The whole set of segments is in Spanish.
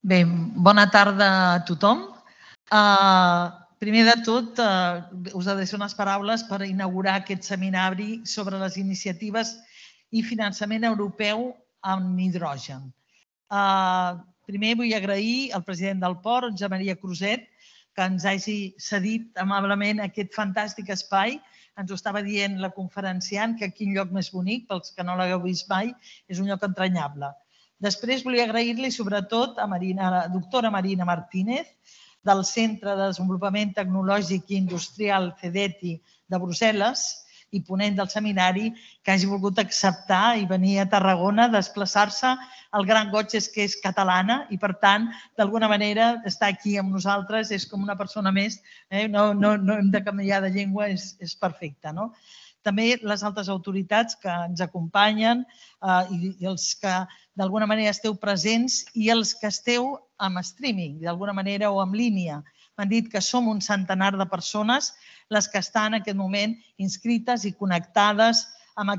Bé, bona tarda a tothom. Primer de tot, us adreço unes paraules per inaugurar aquest seminari sobre les iniciatives i finançament europeu en hidrogen. Primer vull agrair al president del Port, Josep Maria Cruzet, que ens hagi cedit amablement aquest fantàstic espai. Ens ho estava dient la conferenciant, que quin lloc més bonic, pels que no l'hagueu vist mai, és un lloc entranyable. Després volia agrair-li sobretot a la doctora Marina Martínez, del Centre de Desenvolupament Tecnològic i Industrial CEDETI de Brussel·les i ponent del seminari, que hagi volgut acceptar i venir a Tarragona, desplaçar-se. El gran goig és que és catalana i, per tant, d'alguna manera, estar aquí amb nosaltres és com una persona més. No hem de canviar de llengua, és perfecte. També les altres autoritats que ens acompanyen i els que d'alguna manera esteu presents i els que esteu amb streaming, d'alguna manera, o en línia. M'han dit que som un centenar de persones les que estan en aquest moment inscrites i connectades amb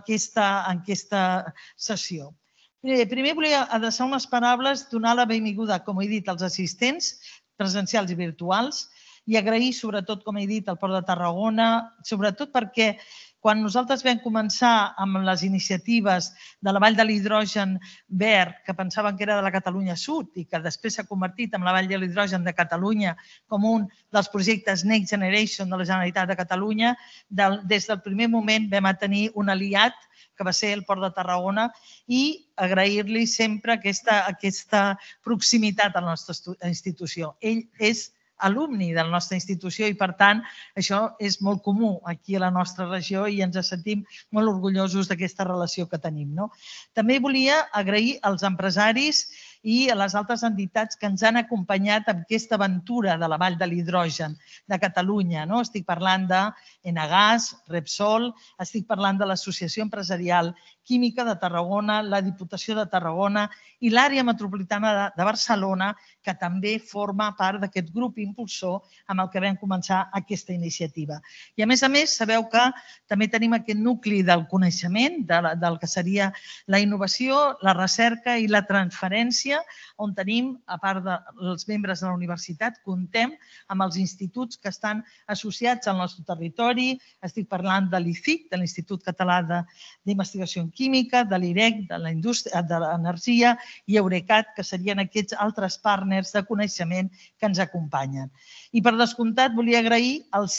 aquesta sessió. Primer volia adreçar unes paraules, donar la benvinguda, com he dit, als assistents presencials i virtuals i agrair, sobretot, com he dit, al Port de Tarragona, sobretot perquè quan nosaltres vam començar amb les iniciatives de la Vall de l'Hidrogen Verd, que pensaven que era de la Catalunya Sud i que després s'ha convertit en la Vall de l'Hidrogen de Catalunya com un dels projectes Next Generation de la Generalitat de Catalunya, des del primer moment vam tenir un aliat que va ser el Port de Tarragona i agrair-li sempre aquesta proximitat a la nostra institució. Ell és alumni de la nostra institució i, per tant, això és molt comú aquí a la nostra regió i ens sentim molt orgullosos d'aquesta relació que tenim. També volia agrair als empresaris i a les altres entitats que ens han acompanyat en aquesta aventura de la Vall de l'Hidrogen de Catalunya. Estic parlant d'Enagas, Repsol, estic parlant de l'Associació Empresarial Química de Tarragona, la Diputació de Tarragona i l'àrea metropolitana de Barcelona, que també forma part d'aquest grup impulsor amb el que vam començar aquesta iniciativa. I, a més, sabeu que també tenim aquest nucli del coneixement, del que seria la innovació, la recerca i la transferència, on tenim, a part dels membres de la universitat, comptem amb els instituts que estan associats al nostre territori. Estic parlant de l'ICIC, de l'Institut Català d'Investigació en Química, de l'IREC, de l'Energia i Eurecat, que serien aquests altres partners de coneixement que ens acompanyen. I, per descomptat, volia agrair als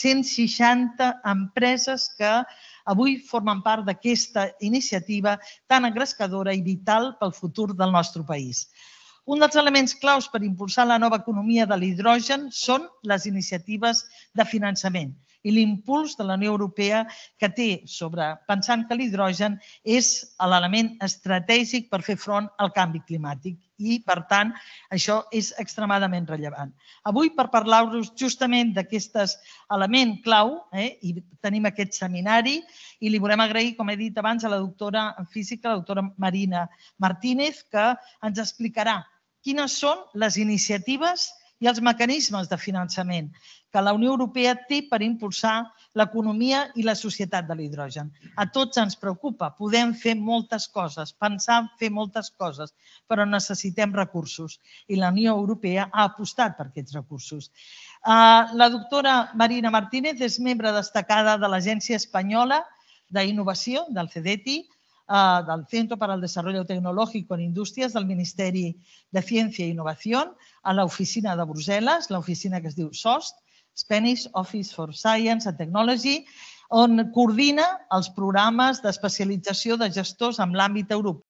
160 empreses que avui formen part d'aquesta iniciativa tan engrescadora i vital pel futur del nostre país. Un dels elements claus per impulsar la nova economia de l'hidrogen són les iniciatives de finançament i l'impuls de la Unió Europea que té pensant que l'hidrogen és l'element estratègic per fer front al canvi climàtic i, per tant, això és extremadament rellevant. Avui, per parlar-vos justament d'aquest element clau, i tenim aquest seminari, i li volem agrair, com he dit abans, a la doctora en física, la doctora Marina Martínez, que ens explicarà quines són les iniciatives i els mecanismes de finançament que la Unió Europea té per impulsar l'economia i la societat de l'hidrogen. A tots ens preocupa, podem fer moltes coses, pensar en fer moltes coses, però necessitem recursos i la Unió Europea ha apostat per aquests recursos. La doctora Marina Martínez és membre destacada de l'Agència Espanyola d'Innovació, del CEDETI, del Centro para el Desarrollo Tecnológico en Industrias del Ministeri de Ciència i Innovació, a l'oficina de Brussel·les, l'oficina que es diu SOST, Spanish Office for Science and Technology, on coordina els programes d'especialització de gestors en l'àmbit europeu.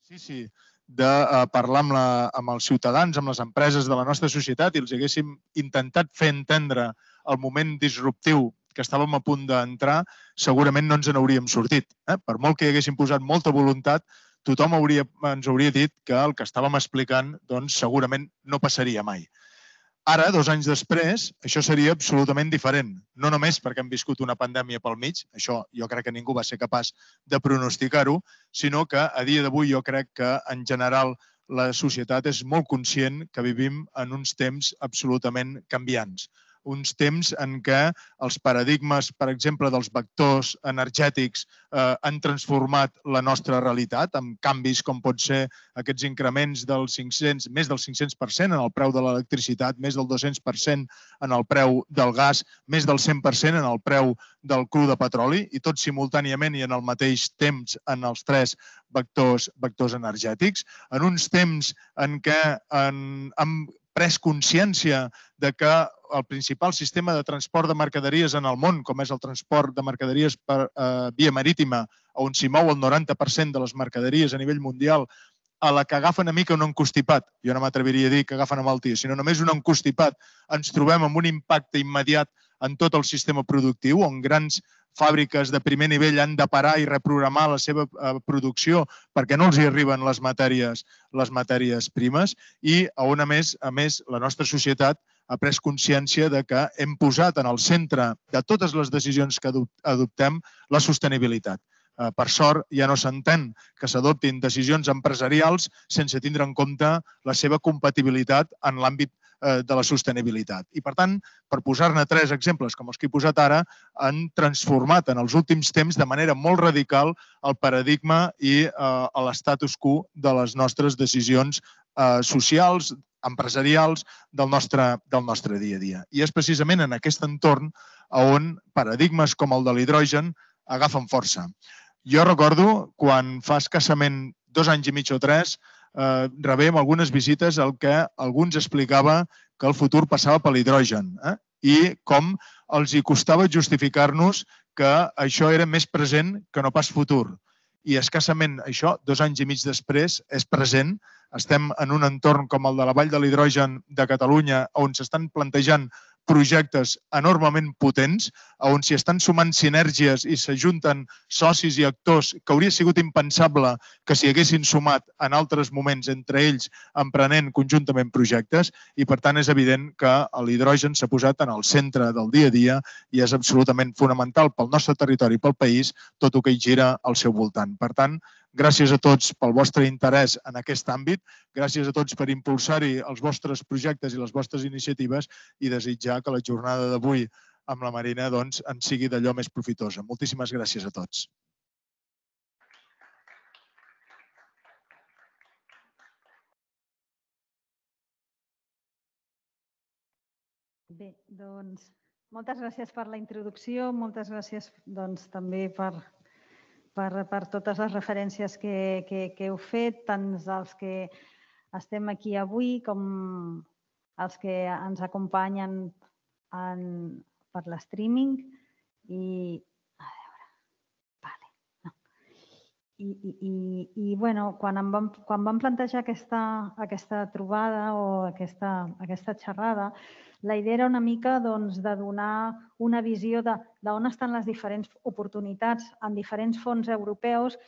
Sí, de parlar amb els ciutadans, amb les empreses de la nostra societat i els haguéssim intentat fer entendre el moment disruptiu que estàvem a punt d'entrar, segurament no ens n'hauríem sortit. Per molt que hi haguéssim posat molta voluntat, tothom ens hauria dit que el que estàvem explicant segurament no passaria mai. Ara, 2 anys després, això seria absolutament diferent. No només perquè hem viscut una pandèmia pel mig, això jo crec que ningú va ser capaç de pronosticar-ho, sinó que a dia d'avui jo crec que en general la societat és molt conscient que vivim en uns temps absolutament canviants. Uns temps en què els paradigmes, per exemple, dels vectors energètics han transformat la nostra realitat amb canvis com pot ser aquests increments del 500, més del 500% en el preu de l'electricitat, més del 200% en el preu del gas, més del 100% en el preu del cru de petroli i tot simultàniament i en el mateix temps en els 3 vectors energètics. En uns temps en què hem pres consciència de que el principal sistema de transport de mercaderies en el món, com és el transport de mercaderies per via marítima, on s'hi mou el 90% de les mercaderies a nivell mundial, a la que agafen a mica un encostipat, jo no m'atreviria a dir que agafen a malaltia, sinó només un encostipat, ens trobem amb un impacte immediat en tot el sistema productiu, on grans fàbriques de primer nivell han de parar i reprogramar la seva producció perquè no els hi arriben les matèries primes i on, a més, la nostra societat ha pres consciència de que hem posat en el centre de totes les decisions que adoptem la sostenibilitat. Per sort, ja no s'entén que s'adoptin decisions empresarials sense tindre en compte la seva compatibilitat en l'àmbit de la sostenibilitat. I, per tant, per posar-ne 3 exemples, com els que he posat ara, han transformat en els últims temps de manera molt radical el paradigma i l'estatus quo de les nostres decisions socials, empresarials del nostre dia a dia. I és precisament en aquest entorn on paradigmes com el de l'hidrogen agafen força. Jo recordo quan fa escassament 2 anys i mig o 3 rebem algunes visites al que alguns explicava que el futur passava per l'hidrogen i com els hi costava justificar-nos que això era més present que no pas futur. I escassament això, 2 anys i mig després, és present. Estem en un entorn com el de la Vall de l'Hidrogen de Catalunya on s'estan plantejant projectes enormement potents, on s'hi estan sumant sinergies i s'ajunten socis i actors que hauria sigut impensable que s'hi haguessin sumat en altres moments, entre ells emprenent conjuntament projectes, i per tant és evident que l'hidrogen s'ha posat en el centre del dia a dia i és absolutament fonamental pel nostre territori i pel país tot el que hi gira al seu voltant. Per tant, gràcies a tots pel vostre interès en aquest àmbit, gràcies a tots per impulsar-hi els vostres projectes i les vostres iniciatives i desitjar que la jornada d'avui amb la Marina ens sigui d'allò més profitosa. Moltíssimes gràcies a tots. Bé, doncs moltes gràcies per la introducció, moltes gràcies també per totes les referències que heu fet, tant els que estem aquí avui com els que ens acompanyen per l'streaming. I quan vam plantejar aquesta trobada o aquesta xerrada, la idea era una mica de donar una visió d'on estan les diferents oportunitats en diferents fons europeus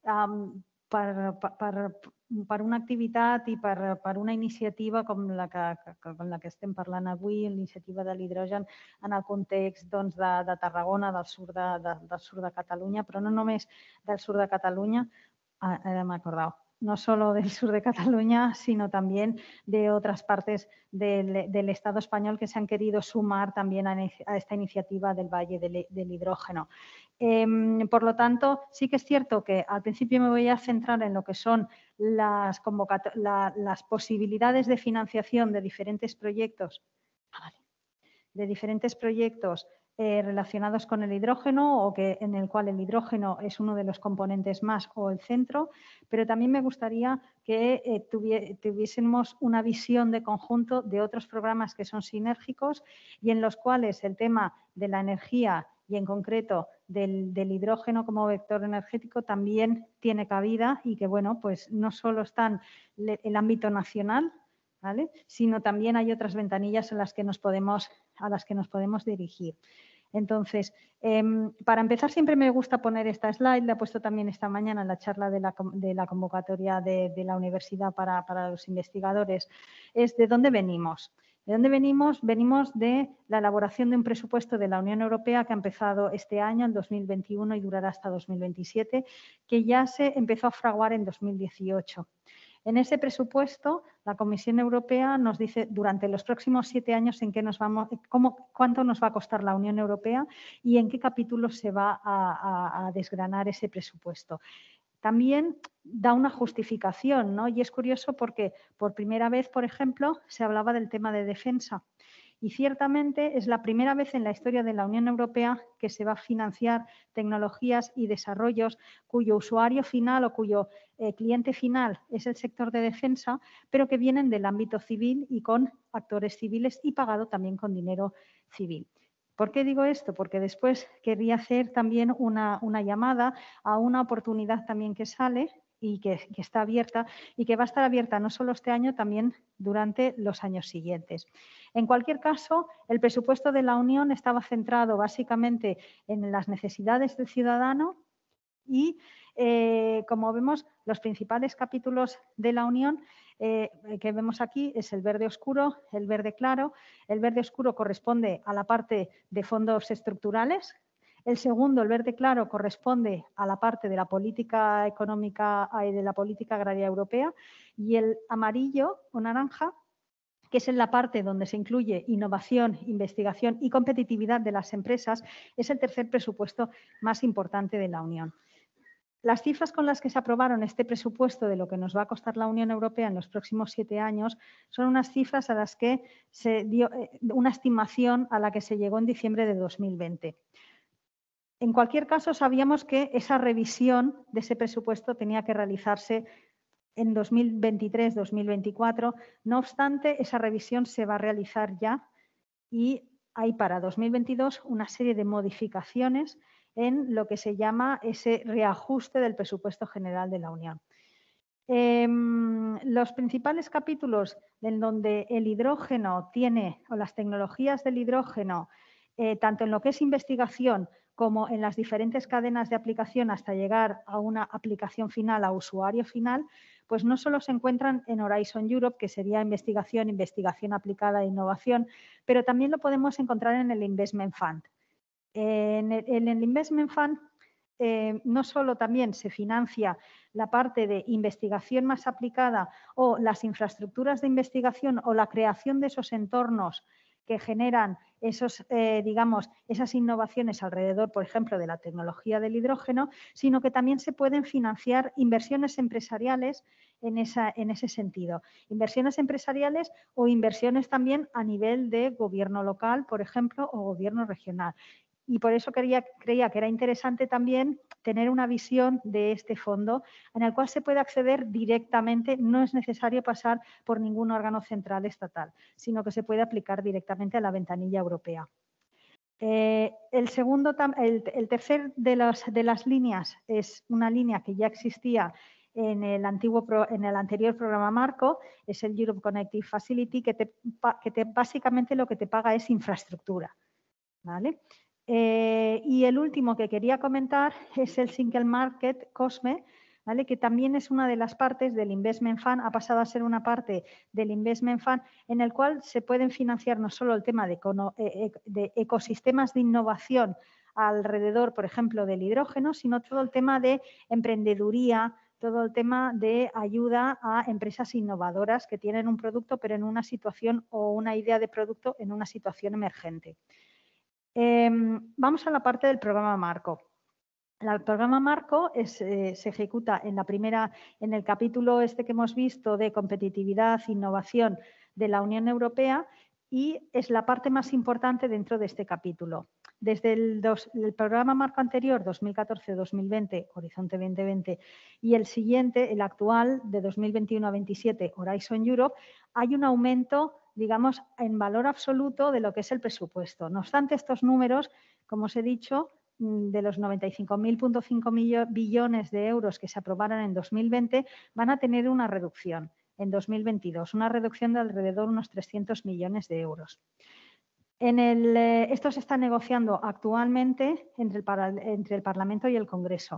per una activitat i per una iniciativa com la que estem parlant avui, l'iniciativa de l'hidrogen en el context de Tarragona, del sud de Catalunya, però no només del sur de Cataluña, me he acordado, no solo del sur de Cataluña, sino también de otras partes del Estado español que se han querido sumar también a esta iniciativa del Valle del Hidrógeno. Por lo tanto, sí que es cierto que al principio me voy a centrar en lo que son las posibilidades de financiación de diferentes proyectos, relacionados con el hidrógeno o en el cual el hidrógeno es uno de los componentes más o el centro, pero también me gustaría que tuviésemos una visión de conjunto de otros programas que son sinérgicos y en los cuales el tema de la energía y en concreto del hidrógeno como vector energético también tiene cabida y que, bueno, pues no solo está en el ámbito nacional, ¿vale?, sino también hay otras ventanillas a las que nos podemos dirigir. Entonces, para empezar, siempre me gusta poner esta slide, la he puesto también esta mañana en la charla de la convocatoria de la universidad para los investigadores, es de dónde venimos. ¿De dónde venimos? Venimos de la elaboración de un presupuesto de la Unión Europea que ha empezado este año, en 2021, y durará hasta 2027, que ya se empezó a fraguar en 2018. En ese presupuesto, la Comisión Europea nos dice durante los próximos 7 años en qué nos vamos, cuánto nos va a costar la Unión Europea y en qué capítulos se va a desgranar ese presupuesto. También da una justificación, ¿no? Y es curioso porque por primera vez, por ejemplo, se hablaba del tema de defensa. Y ciertamente es la primera vez en la historia de la Unión Europea que se va a financiar tecnologías y desarrollos cuyo usuario final o cuyo cliente final es el sector de defensa, pero que vienen del ámbito civil y con actores civiles y pagado también con dinero civil. ¿Por qué digo esto? Porque después quería hacer también una llamada a una oportunidad también que sale y que está abierta y que va a estar abierta no solo este año, también durante los años siguientes. En cualquier caso, el presupuesto de la Unión estaba centrado básicamente en las necesidades del ciudadano y, como vemos, los principales capítulos de la Unión que vemos aquí es el verde oscuro, el verde claro. El verde oscuro corresponde a la parte de fondos estructurales. El segundo, el verde claro, corresponde a la parte de la política económica y de la política agraria europea. Y el amarillo o naranja, que es en la parte donde se incluye innovación, investigación y competitividad de las empresas, es el tercer presupuesto más importante de la Unión. Las cifras con las que se aprobaron este presupuesto de lo que nos va a costar la Unión Europea en los próximos 7 años son unas cifras a las que se dio una estimación a la que se llegó en diciembre de 2020. En cualquier caso, sabíamos que esa revisión de ese presupuesto tenía que realizarse en 2023-2024. No obstante, esa revisión se va a realizar ya y hay para 2022 una serie de modificaciones en lo que se llama ese reajuste del presupuesto general de la Unión. Los principales capítulos en donde el hidrógeno tiene, o las tecnologías del hidrógeno, tanto en lo que es investigación como en las diferentes cadenas de aplicación hasta llegar a una aplicación final, a usuario final, pues no solo se encuentran en Horizon Europe, que sería investigación aplicada e innovación, pero también lo podemos encontrar en el Investment Fund. En el Investment Fund no solo también se financia la parte de investigación más aplicada o las infraestructuras de investigación o la creación de esos entornos que generan esas innovaciones alrededor, por ejemplo, de la tecnología del hidrógeno, sino que también se pueden financiar inversiones empresariales en ese sentido. Inversiones empresariales o inversiones también a nivel de gobierno local, por ejemplo, o gobierno regional. Y por eso creía que era interesante también tener una visión de este fondo en el cual se puede acceder directamente, no es necesario pasar por ningún órgano central estatal, sino que se puede aplicar directamente a la ventanilla europea. El tercer de las líneas es una línea que ya existía en el anterior programa marco, es el Europe Connective Facility, que básicamente lo que te paga es infraestructura, ¿vale? Y el último que quería comentar es el Single Market COSME, ¿vale?, que también es una de las partes del Investment Fund, ha pasado a ser una parte del Investment Fund en el cual se pueden financiar no solo el tema de ecosistemas de innovación alrededor, por ejemplo, del hidrógeno, sino todo el tema de emprendeduría, todo el tema de ayuda a empresas innovadoras que tienen un producto pero en una situación o una idea de producto en una situación emergente. Vamos a la parte del programa marco. El programa marco se ejecuta en el capítulo que hemos visto de competitividad e innovación de la Unión Europea y es la parte más importante dentro de este capítulo. desde el programa marco anterior, 2014-2020, Horizonte 2020, y el siguiente, el actual, de 2021 a 27, Horizon Europe, hay un aumento, digamos, en valor absoluto de lo que es el presupuesto. No obstante, estos números, como os he dicho, de los 95.5 billones de euros que se aprobaron en 2020, van a tener una reducción en 2022, una reducción de alrededor de unos 300 millones de euros. Esto se está negociando actualmente entre el Parlamento y el Congreso.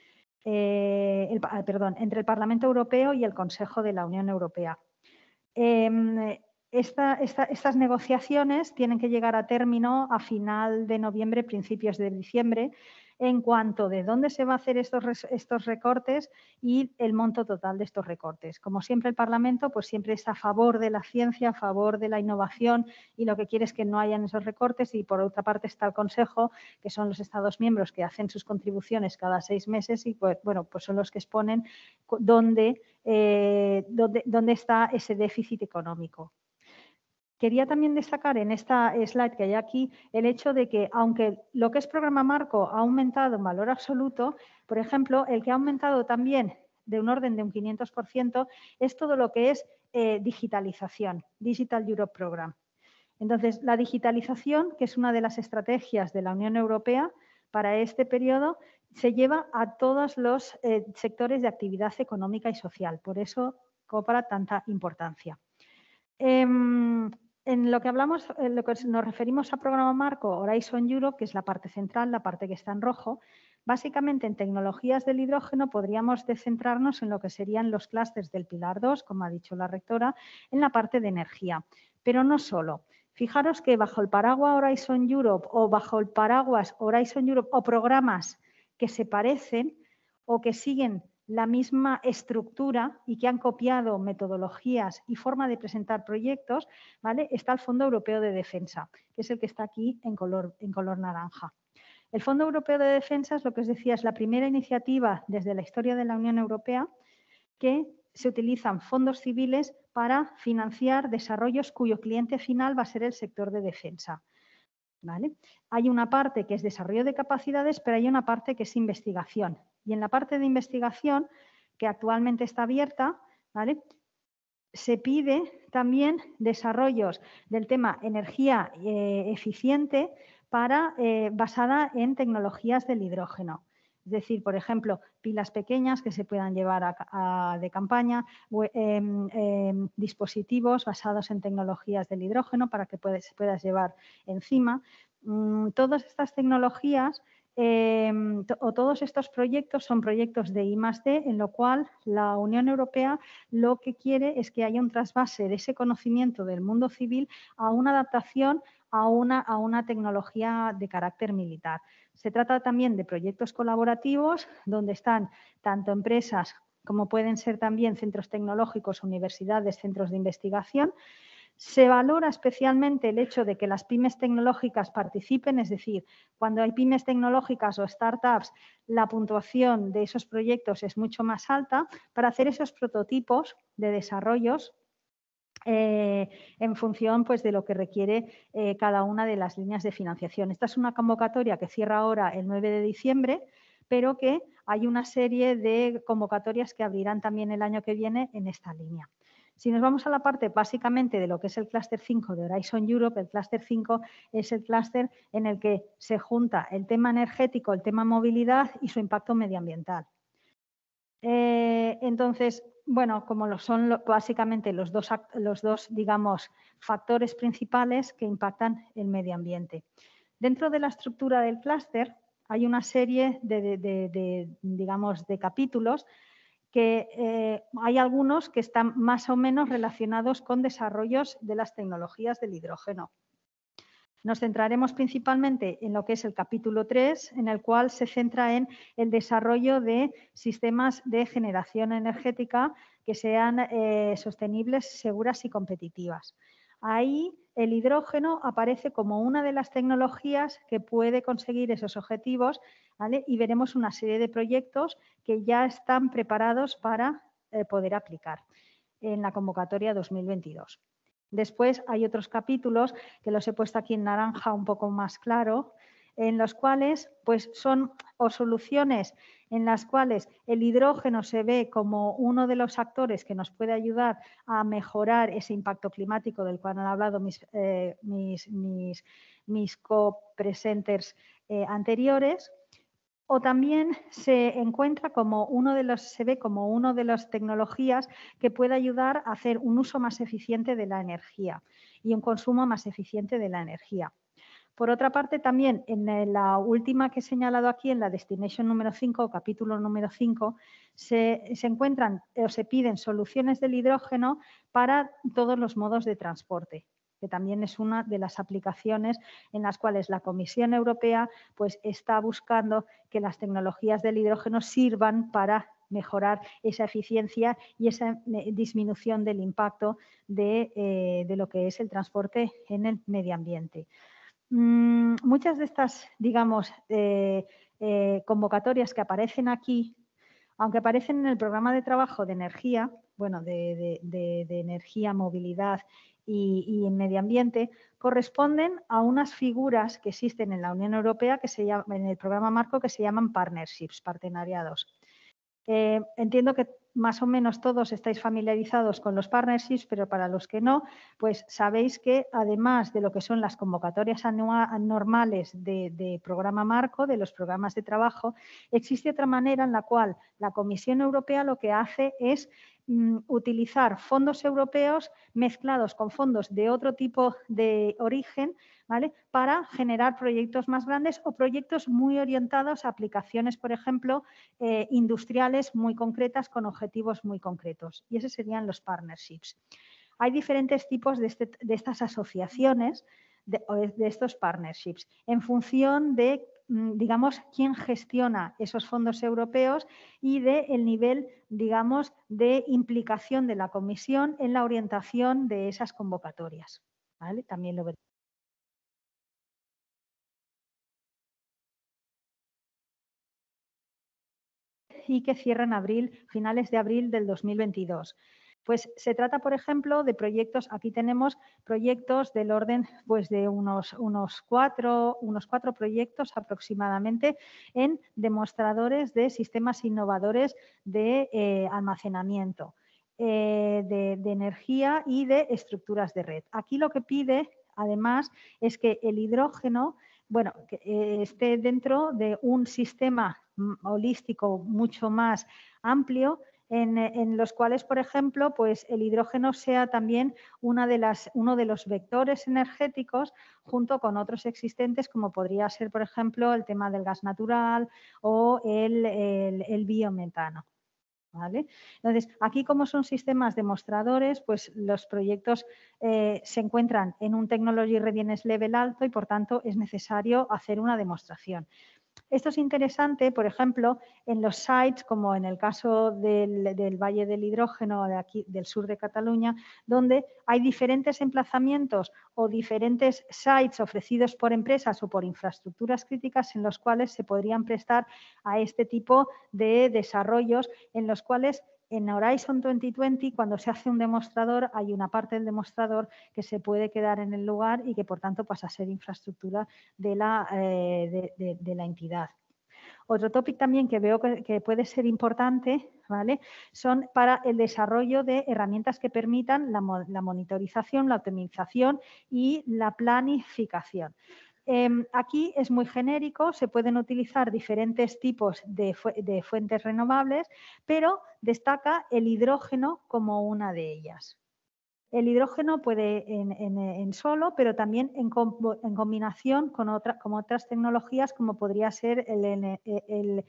Entre el Parlamento Europeo y el Consejo de la Unión Europea. Estas negociaciones tienen que llegar a término a final de noviembre, principios de diciembre, en cuanto de dónde se va a hacer estos recortes y el monto total de estos recortes. Como siempre, el Parlamento pues siempre está a favor de la ciencia, a favor de la innovación, y lo que quiere es que no hayan esos recortes. Y por otra parte está el Consejo, que son los Estados miembros que hacen sus contribuciones cada 6 meses y pues son los que exponen dónde está ese déficit económico. Quería también destacar en esta slide que hay aquí el hecho de que, aunque lo que es programa marco ha aumentado en valor absoluto, por ejemplo, el que ha aumentado también de un orden de un 500% es todo lo que es digitalización, Digital Europe Program. Entonces, la digitalización, que es una de las estrategias de la Unión Europea para este periodo, se lleva a todos los sectores de actividad económica y social. Por eso cobra tanta importancia. En lo que hablamos, en lo que nos referimos a programa marco Horizon Europe, que es la parte central, la parte que está en rojo, básicamente en tecnologías del hidrógeno podríamos centrarnos en lo que serían los clústeres del Pilar 2, como ha dicho la rectora, en la parte de energía. Pero no solo. Fijaros que bajo el paraguas Horizon Europe o bajo el paraguas Horizon Europe o programas que se parecen o que siguen la misma estructura y que han copiado metodologías y forma de presentar proyectos, ¿vale? Está el Fondo Europeo de Defensa, que es el que está aquí en color naranja. El Fondo Europeo de Defensa es lo que os decía, es la primera iniciativa desde la historia de la Unión Europea que se utilizan fondos civiles para financiar desarrollos cuyo cliente final va a ser el sector de defensa. ¿Vale? Hay una parte que es desarrollo de capacidades, pero hay una parte que es investigación. Y en la parte de investigación, que actualmente está abierta, ¿vale?, se pide también desarrollos del tema energía eficiente basada en tecnologías del hidrógeno. Es decir, por ejemplo, pilas pequeñas que se puedan llevar de campaña, dispositivos basados en tecnologías del hidrógeno para que puedas llevar encima. Todas estas tecnologías o todos estos proyectos son proyectos de I+D, en lo cual la Unión Europea lo que quiere es que haya un trasvase de ese conocimiento del mundo civil a una adaptación a una tecnología de carácter militar. Se trata también de proyectos colaborativos donde están tanto empresas como pueden ser también centros tecnológicos, universidades, centros de investigación. Se valora especialmente el hecho de que las pymes tecnológicas participen, es decir, cuando hay pymes tecnológicas o startups, la puntuación de esos proyectos es mucho más alta para hacer esos prototipos de desarrollos en función pues, de lo que requiere cada una de las líneas de financiación. Esta es una convocatoria que cierra ahora el 9 de diciembre, pero que hay una serie de convocatorias que abrirán también el año que viene en esta línea. Si nos vamos a la parte básicamente de lo que es el clúster 5 de Horizon Europe, el clúster 5 es el clúster en el que se junta el tema energético, el tema movilidad y su impacto medioambiental. Entonces, bueno, como lo son básicamente los dos, digamos, factores principales que impactan el medio ambiente. Dentro de la estructura del clúster hay una serie digamos, de capítulos que hay algunos que están más o menos relacionados con desarrollos de las tecnologías del hidrógeno. Nos centraremos principalmente en lo que es el capítulo 3, en el cual se centra en el desarrollo de sistemas de generación energética que sean sostenibles, seguras y competitivas. Ahí el hidrógeno aparece como una de las tecnologías que puede conseguir esos objetivos, ¿vale? Y veremos una serie de proyectos que ya están preparados para poder aplicar en la convocatoria 2022. Después hay otros capítulos que los he puesto aquí en naranja un poco más claro, en los cuales pues son soluciones en las cuales el hidrógeno se ve como uno de los actores que nos puede ayudar a mejorar ese impacto climático del cual han hablado mis co-presenters anteriores. O también se encuentra como se ve como uno de las tecnologías que puede ayudar a hacer un uso más eficiente de la energía y un consumo más eficiente de la energía. Por otra parte, también en la última que he señalado aquí, en la Destination número 5, capítulo número 5, se encuentran o se piden soluciones del hidrógeno para todos los modos de transporte, que también es una de las aplicaciones en las cuales la Comisión Europea pues, está buscando que las tecnologías del hidrógeno sirvan para mejorar esa eficiencia y esa disminución del impacto de lo que es el transporte en el medio ambiente. Muchas de estas, digamos, convocatorias que aparecen aquí, aunque aparecen en el programa de trabajo de energía, bueno, de energía, movilidad y en medio ambiente, corresponden a unas figuras que existen en la Unión Europea, en el programa marco, que se llaman partnerships, partenariados. Entiendo que más o menos todos estáis familiarizados con los partnerships, pero para los que no, pues sabéis que además de lo que son las convocatorias normales de programa marco, de los programas de trabajo, existe otra manera en la cual la Comisión Europea lo que hace es utilizar fondos europeos mezclados con fondos de otro tipo de origen, ¿vale?, para generar proyectos más grandes o proyectos muy orientados a aplicaciones, por ejemplo, industriales muy concretas con objetivos muy concretos. Y esos serían los partnerships. Hay diferentes tipos de estas asociaciones, de estos partnerships, en función de, digamos, quién gestiona esos fondos europeos y del nivel, digamos, de implicación de la Comisión en la orientación de esas convocatorias, ¿vale? También lo veremos. Y que cierra en finales de abril del 2022. Pues se trata, por ejemplo, de proyectos, aquí tenemos proyectos del orden pues, de unos cuatro proyectos aproximadamente en demostradores de sistemas innovadores de almacenamiento, de energía y de estructuras de red. Aquí lo que pide, además, es que el hidrógeno, bueno, que esté dentro de un sistema holístico mucho más amplio, en los cuales, por ejemplo, pues el hidrógeno sea también uno de los vectores energéticos junto con otros existentes, como podría ser, por ejemplo, el tema del gas natural o el biometano. ¿Vale? Entonces, aquí como son sistemas demostradores, pues los proyectos se encuentran en un Technology Readiness Level alto y, por tanto, es necesario hacer una demostración. Esto es interesante, por ejemplo, en los sites, como en el caso del Valle del Hidrógeno de aquí, del sur de Cataluña, donde hay diferentes emplazamientos o diferentes sites ofrecidos por empresas o por infraestructuras críticas en los cuales se podrían prestar a este tipo de desarrollos, en los cuales en Horizon 2020, cuando se hace un demostrador, hay una parte del demostrador que se puede quedar en el lugar y que, por tanto, pasa a ser infraestructura de la entidad. Otro tópico también que veo que puede ser importante, ¿vale?, son para el desarrollo de herramientas que permitan la monitorización, la optimización y la planificación. Aquí es muy genérico, se pueden utilizar diferentes tipos de fuentes renovables, pero destaca el hidrógeno como una de ellas. El hidrógeno puede en solo, pero también en combinación con otras tecnologías, como podría ser el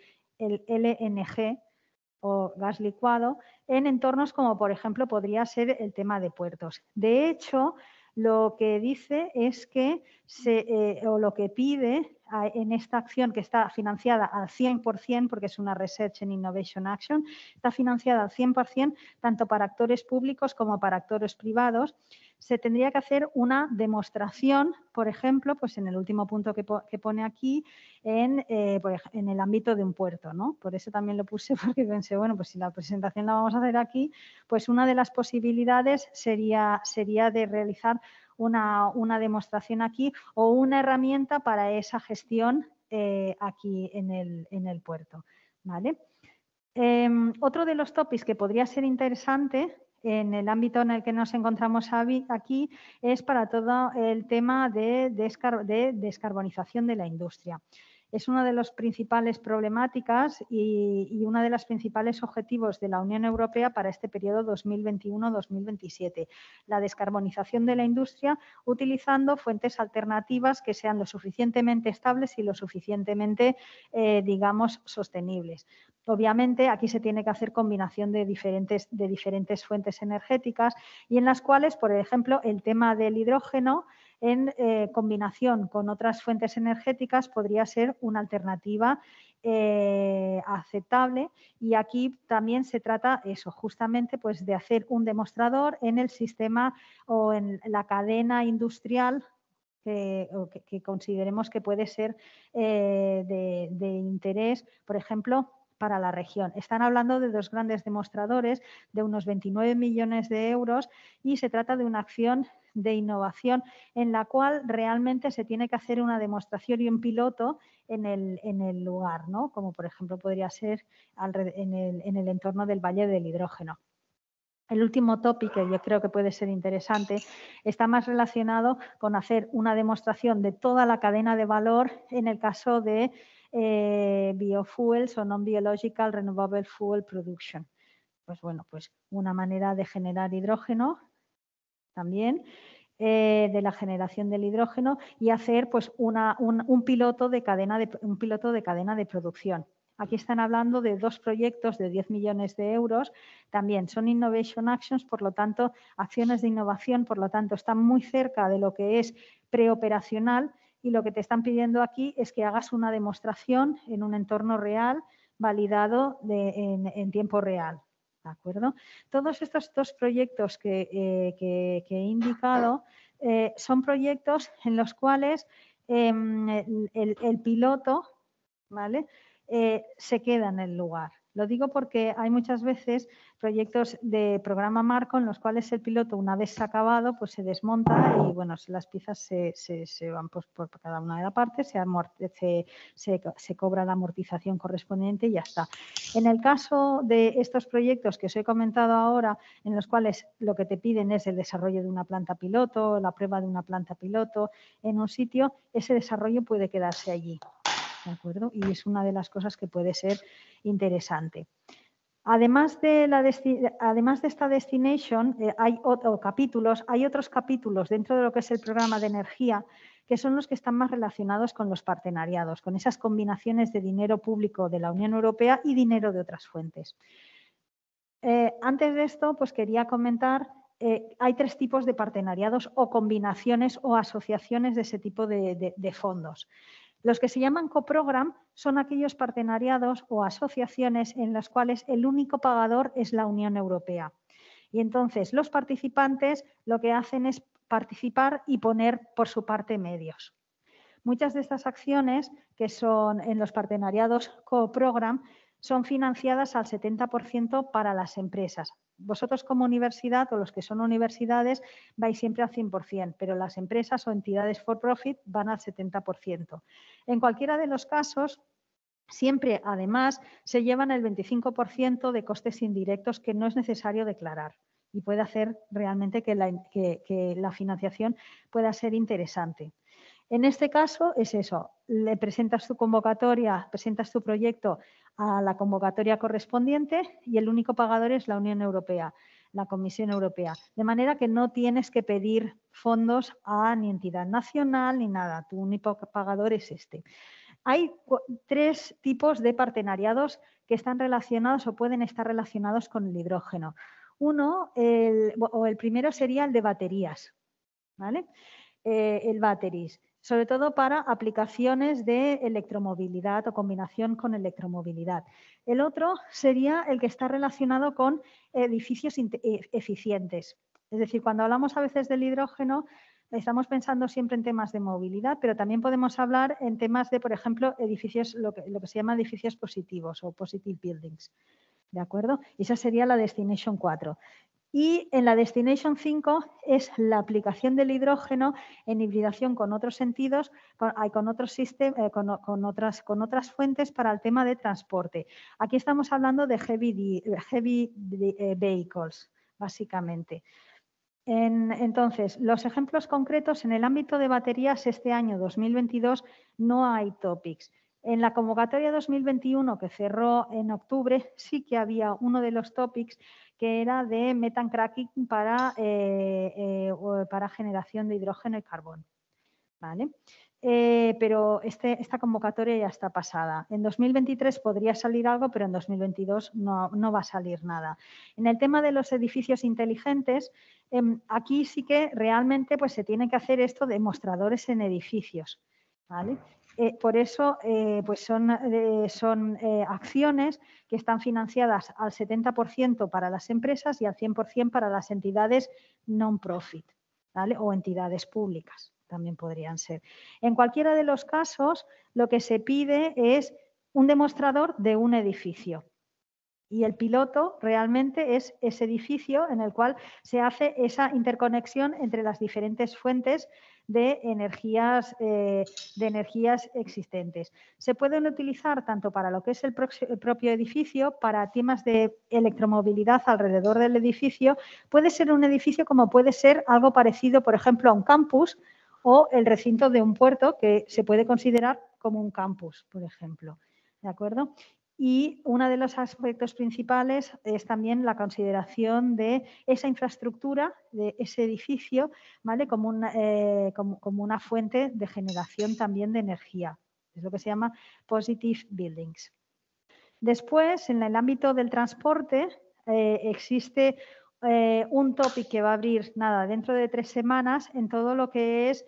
LNG o gas licuado, en entornos como, por ejemplo, podría ser el tema de puertos. De hecho, lo que dice es que, o lo que pide en esta acción, que está financiada al 100%, porque es una Research and Innovation Action, está financiada al 100%, tanto para actores públicos como para actores privados. Se tendría que hacer una demostración, por ejemplo, pues en el último punto que pone aquí, en el ámbito de un puerto, ¿no? Por eso también lo puse, porque pensé, bueno, pues si la presentación la vamos a hacer aquí, pues una de las posibilidades sería de realizar una demostración aquí o una herramienta para esa gestión aquí en el puerto, ¿vale? Otro de los topics que podría ser interesante en el ámbito en el que nos encontramos aquí es para todo el tema de descarbonización de la industria. Es una de las principales problemáticas y uno de los principales objetivos de la Unión Europea para este periodo 2021-2027. La descarbonización de la industria utilizando fuentes alternativas que sean lo suficientemente estables y lo suficientemente, digamos, sostenibles. Obviamente, aquí se tiene que hacer combinación de diferentes fuentes energéticas y en las cuales, por ejemplo, el tema del hidrógeno en combinación con otras fuentes energéticas podría ser una alternativa aceptable y aquí también se trata eso, justamente pues de hacer un demostrador en el sistema o en la cadena industrial que consideremos que puede ser de interés, por ejemplo, para la región. Están hablando de dos grandes demostradores de unos 29 millones de euros y se trata de una acción de innovación en la cual realmente se tiene que hacer una demostración y un piloto en el lugar, ¿no? Como por ejemplo podría ser en el entorno del Valle del Hidrógeno. El último tópico que yo creo que puede ser interesante está más relacionado con hacer una demostración de toda la cadena de valor en el caso de biofuels o non-biological renewable fuel production. Pues bueno, pues una manera de generar hidrógeno también, de la generación del hidrógeno y hacer pues un piloto de cadena de producción. Aquí están hablando de dos proyectos de 10 millones de euros. También son Innovation Actions, por lo tanto, acciones de innovación, por lo tanto, están muy cerca de lo que es preoperacional y lo que te están pidiendo aquí es que hagas una demostración en un entorno real, validado en tiempo real. ¿De acuerdo? Todos estos dos proyectos que he indicado son proyectos en los cuales el piloto, ¿vale? Se queda en el lugar. Lo digo porque hay muchas veces proyectos de programa marco en los cuales el piloto, una vez acabado, pues se desmonta y bueno, las piezas se van pues, por cada una de las partes, se cobra la amortización correspondiente y ya está. En el caso de estos proyectos que os he comentado ahora, en los cuales lo que te piden es el desarrollo de una planta piloto, la prueba de una planta piloto en un sitio, ese desarrollo puede quedarse allí. ¿De acuerdo? Y es una de las cosas que puede ser interesante. Además de esta destination, hay otros capítulos dentro de lo que es el programa de energía que son los que están más relacionados con los partenariados, con esas combinaciones de dinero público de la Unión Europea y dinero de otras fuentes. Antes de esto, pues quería comentar, hay tres tipos de partenariados o combinaciones o asociaciones de ese tipo de fondos. Los que se llaman coprogram son aquellos partenariados o asociaciones en las cuales el único pagador es la Unión Europea. Y entonces los participantes lo que hacen es participar y poner por su parte medios. Muchas de estas acciones que son en los partenariados coprogram son financiadas al 70% para las empresas. Vosotros como universidad o los que son universidades vais siempre al 100%, pero las empresas o entidades for profit van al 70%. En cualquiera de los casos, siempre además se llevan el 25% de costes indirectos que no es necesario declarar y puede hacer realmente que la financiación pueda ser interesante. En este caso es eso, le presentas tu convocatoria, presentas tu proyecto a la convocatoria correspondiente y el único pagador es la Unión Europea, la Comisión Europea. De manera que no tienes que pedir fondos a ni entidad nacional ni nada, tu único pagador es este. Hay tres tipos de partenariados que están relacionados o pueden estar relacionados con el hidrógeno. El primero sería el de baterías, ¿vale? El batteries, sobre todo para aplicaciones de electromovilidad o combinación con electromovilidad. El otro sería el que está relacionado con edificios eficientes. Es decir, cuando hablamos a veces del hidrógeno, estamos pensando siempre en temas de movilidad, pero también podemos hablar en temas de, por ejemplo, edificios, lo que se llama edificios positivos o positive buildings. ¿De acuerdo? Esa sería la Destination 4. Y en la Destination 5 es la aplicación del hidrógeno en hibridación con otros sentidos, con otros sistemas, con otras fuentes para el tema de transporte. Aquí estamos hablando de heavy vehicles, básicamente. Entonces, los ejemplos concretos en el ámbito de baterías este año 2022 no hay topics. En la convocatoria 2021 que cerró en octubre sí que había uno de los topics que era de methane cracking para generación de hidrógeno y carbón. ¿Vale? Pero esta convocatoria ya está pasada. En 2023 podría salir algo, pero en 2022 no va a salir nada. En el tema de los edificios inteligentes, aquí sí que realmente pues, se tiene que hacer esto de mostradores en edificios. ¿Vale? Por eso pues son acciones que están financiadas al 70% para las empresas y al 100% para las entidades non-profit, ¿vale? O entidades públicas también podrían ser. En cualquiera de los casos, lo que se pide es un demostrador de un edificio. Y el piloto realmente es ese edificio en el cual se hace esa interconexión entre las diferentes fuentes de energías existentes. Se pueden utilizar tanto para lo que es el propio edificio, para temas de electromovilidad alrededor del edificio. Puede ser un edificio como puede ser algo parecido, por ejemplo, a un campus o el recinto de un puerto que se puede considerar como un campus, por ejemplo. ¿De acuerdo? Y uno de los aspectos principales es también la consideración de esa infraestructura, de ese edificio, ¿vale? Como una fuente de generación también de energía. Es lo que se llama positive buildings. Después, en el ámbito del transporte, existe un topic que va a abrir dentro de 3 semanas en todo lo que es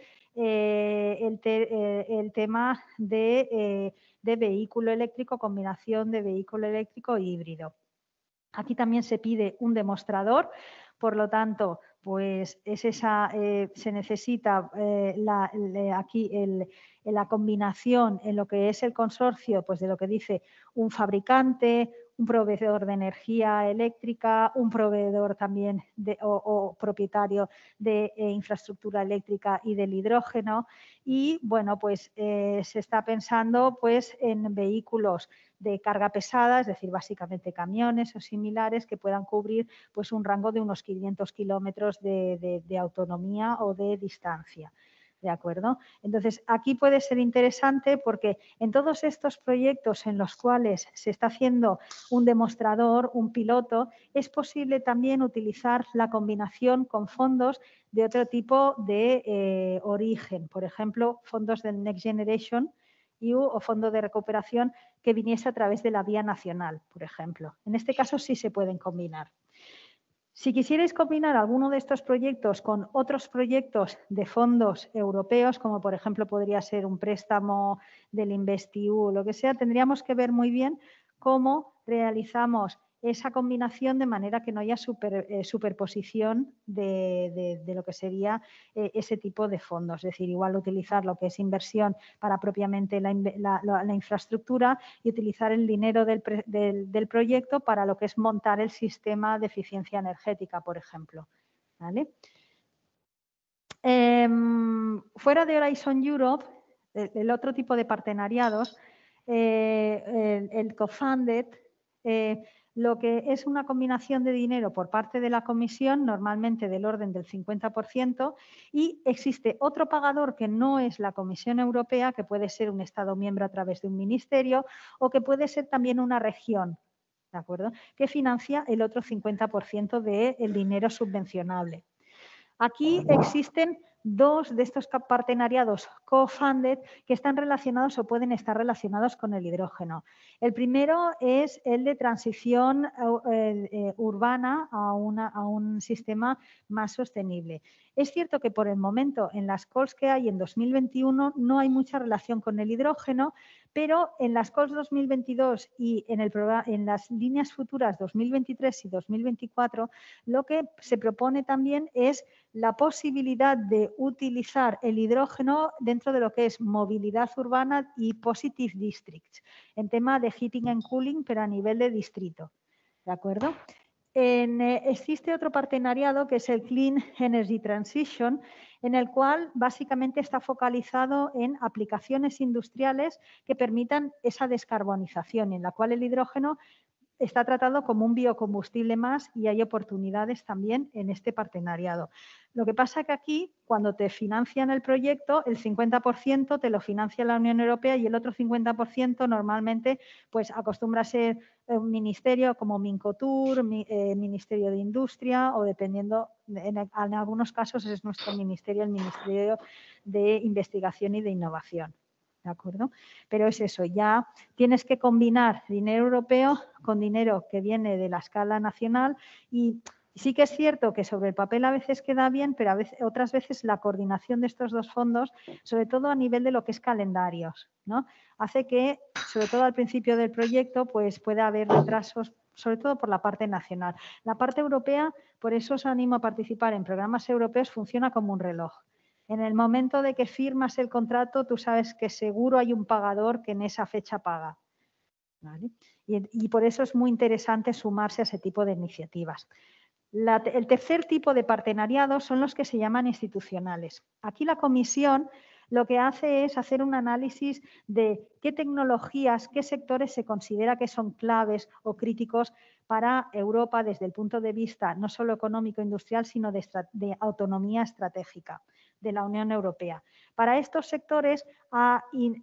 el tema de vehículo eléctrico, combinación de vehículo eléctrico e híbrido. Aquí también se pide un demostrador, por lo tanto, pues se necesita aquí la combinación en lo que es el consorcio, pues de lo que dice un fabricante, un proveedor de energía eléctrica, un proveedor también o propietario de infraestructura eléctrica y del hidrógeno. Y bueno, pues se está pensando pues en vehículos de carga pesada, es decir, básicamente camiones o similares que puedan cubrir pues un rango de unos 500 kilómetros de autonomía o de distancia. ¿De acuerdo? Entonces, aquí puede ser interesante porque en todos estos proyectos en los cuales se está haciendo un demostrador, un piloto, es posible también utilizar la combinación con fondos de otro tipo de origen. Por ejemplo, fondos del Next Generation EU o fondo de recuperación que viniese a través de la vía nacional, por ejemplo. En este caso sí se pueden combinar. Si quisierais combinar alguno de estos proyectos con otros proyectos de fondos europeos, como por ejemplo podría ser un préstamo del InvestEU o lo que sea, tendríamos que ver muy bien cómo realizamos esa combinación de manera que no haya superposición de lo que sería ese tipo de fondos. Es decir, igual utilizar lo que es inversión para propiamente la infraestructura y utilizar el dinero del proyecto para lo que es montar el sistema de eficiencia energética, por ejemplo. ¿Vale? Fuera de Horizon Europe, el otro tipo de partenariados, el co-funded, lo que es una combinación de dinero por parte de la Comisión, normalmente del orden del 50%, y existe otro pagador que no es la Comisión Europea, que puede ser un Estado miembro a través de un ministerio o que puede ser también una región, ¿de acuerdo?, que financia el otro 50% del dinero subvencionable. Aquí existen 2 de estos partenariados co-funded que están relacionados o pueden estar relacionados con el hidrógeno. El primero es el de transición urbana a un sistema más sostenible. Es cierto que por el momento en las calls que hay en 2021 no hay mucha relación con el hidrógeno, pero en las calls 2022 y en las líneas futuras 2023 y 2024 lo que se propone también es la posibilidad de utilizar el hidrógeno dentro de lo que es movilidad urbana y positive districts, en tema de heating and cooling, pero a nivel de distrito. ¿De acuerdo? Existe otro partenariado que es el Clean Energy Transition, en el cual básicamente está focalizado en aplicaciones industriales que permitan esa descarbonización, en la cual el hidrógeno está tratado como un biocombustible más y hay oportunidades también en este partenariado. Lo que pasa que aquí, cuando te financian el proyecto, el 50% te lo financia la Unión Europea y el otro 50% normalmente pues acostumbra a ser un ministerio como Mincotur, Ministerio de Industria o dependiendo, en algunos casos es nuestro ministerio, el Ministerio de Investigación y de Innovación. ¿De acuerdo? Pero es eso, ya tienes que combinar dinero europeo con dinero que viene de la escala nacional y sí que es cierto que sobre el papel a veces queda bien, pero otras veces la coordinación de estos dos fondos, sobre todo a nivel de lo que es calendarios, ¿no? Hace que, sobre todo al principio del proyecto, pues pueda haber retrasos, sobre todo por la parte nacional. La parte europea, por eso os animo a participar en programas europeos, funciona como un reloj. En el momento de que firmas el contrato, tú sabes que seguro hay un pagador que en esa fecha paga. ¿Vale? Y por eso es muy interesante sumarse a ese tipo de iniciativas. El tercer tipo de partenariados son los que se llaman institucionales. Aquí la Comisión lo que hace es hacer un análisis de qué tecnologías, qué sectores se considera que son claves o críticos para Europa desde el punto de vista no solo económico e industrial, sino de autonomía estratégica de la Unión Europea. Para estos sectores ha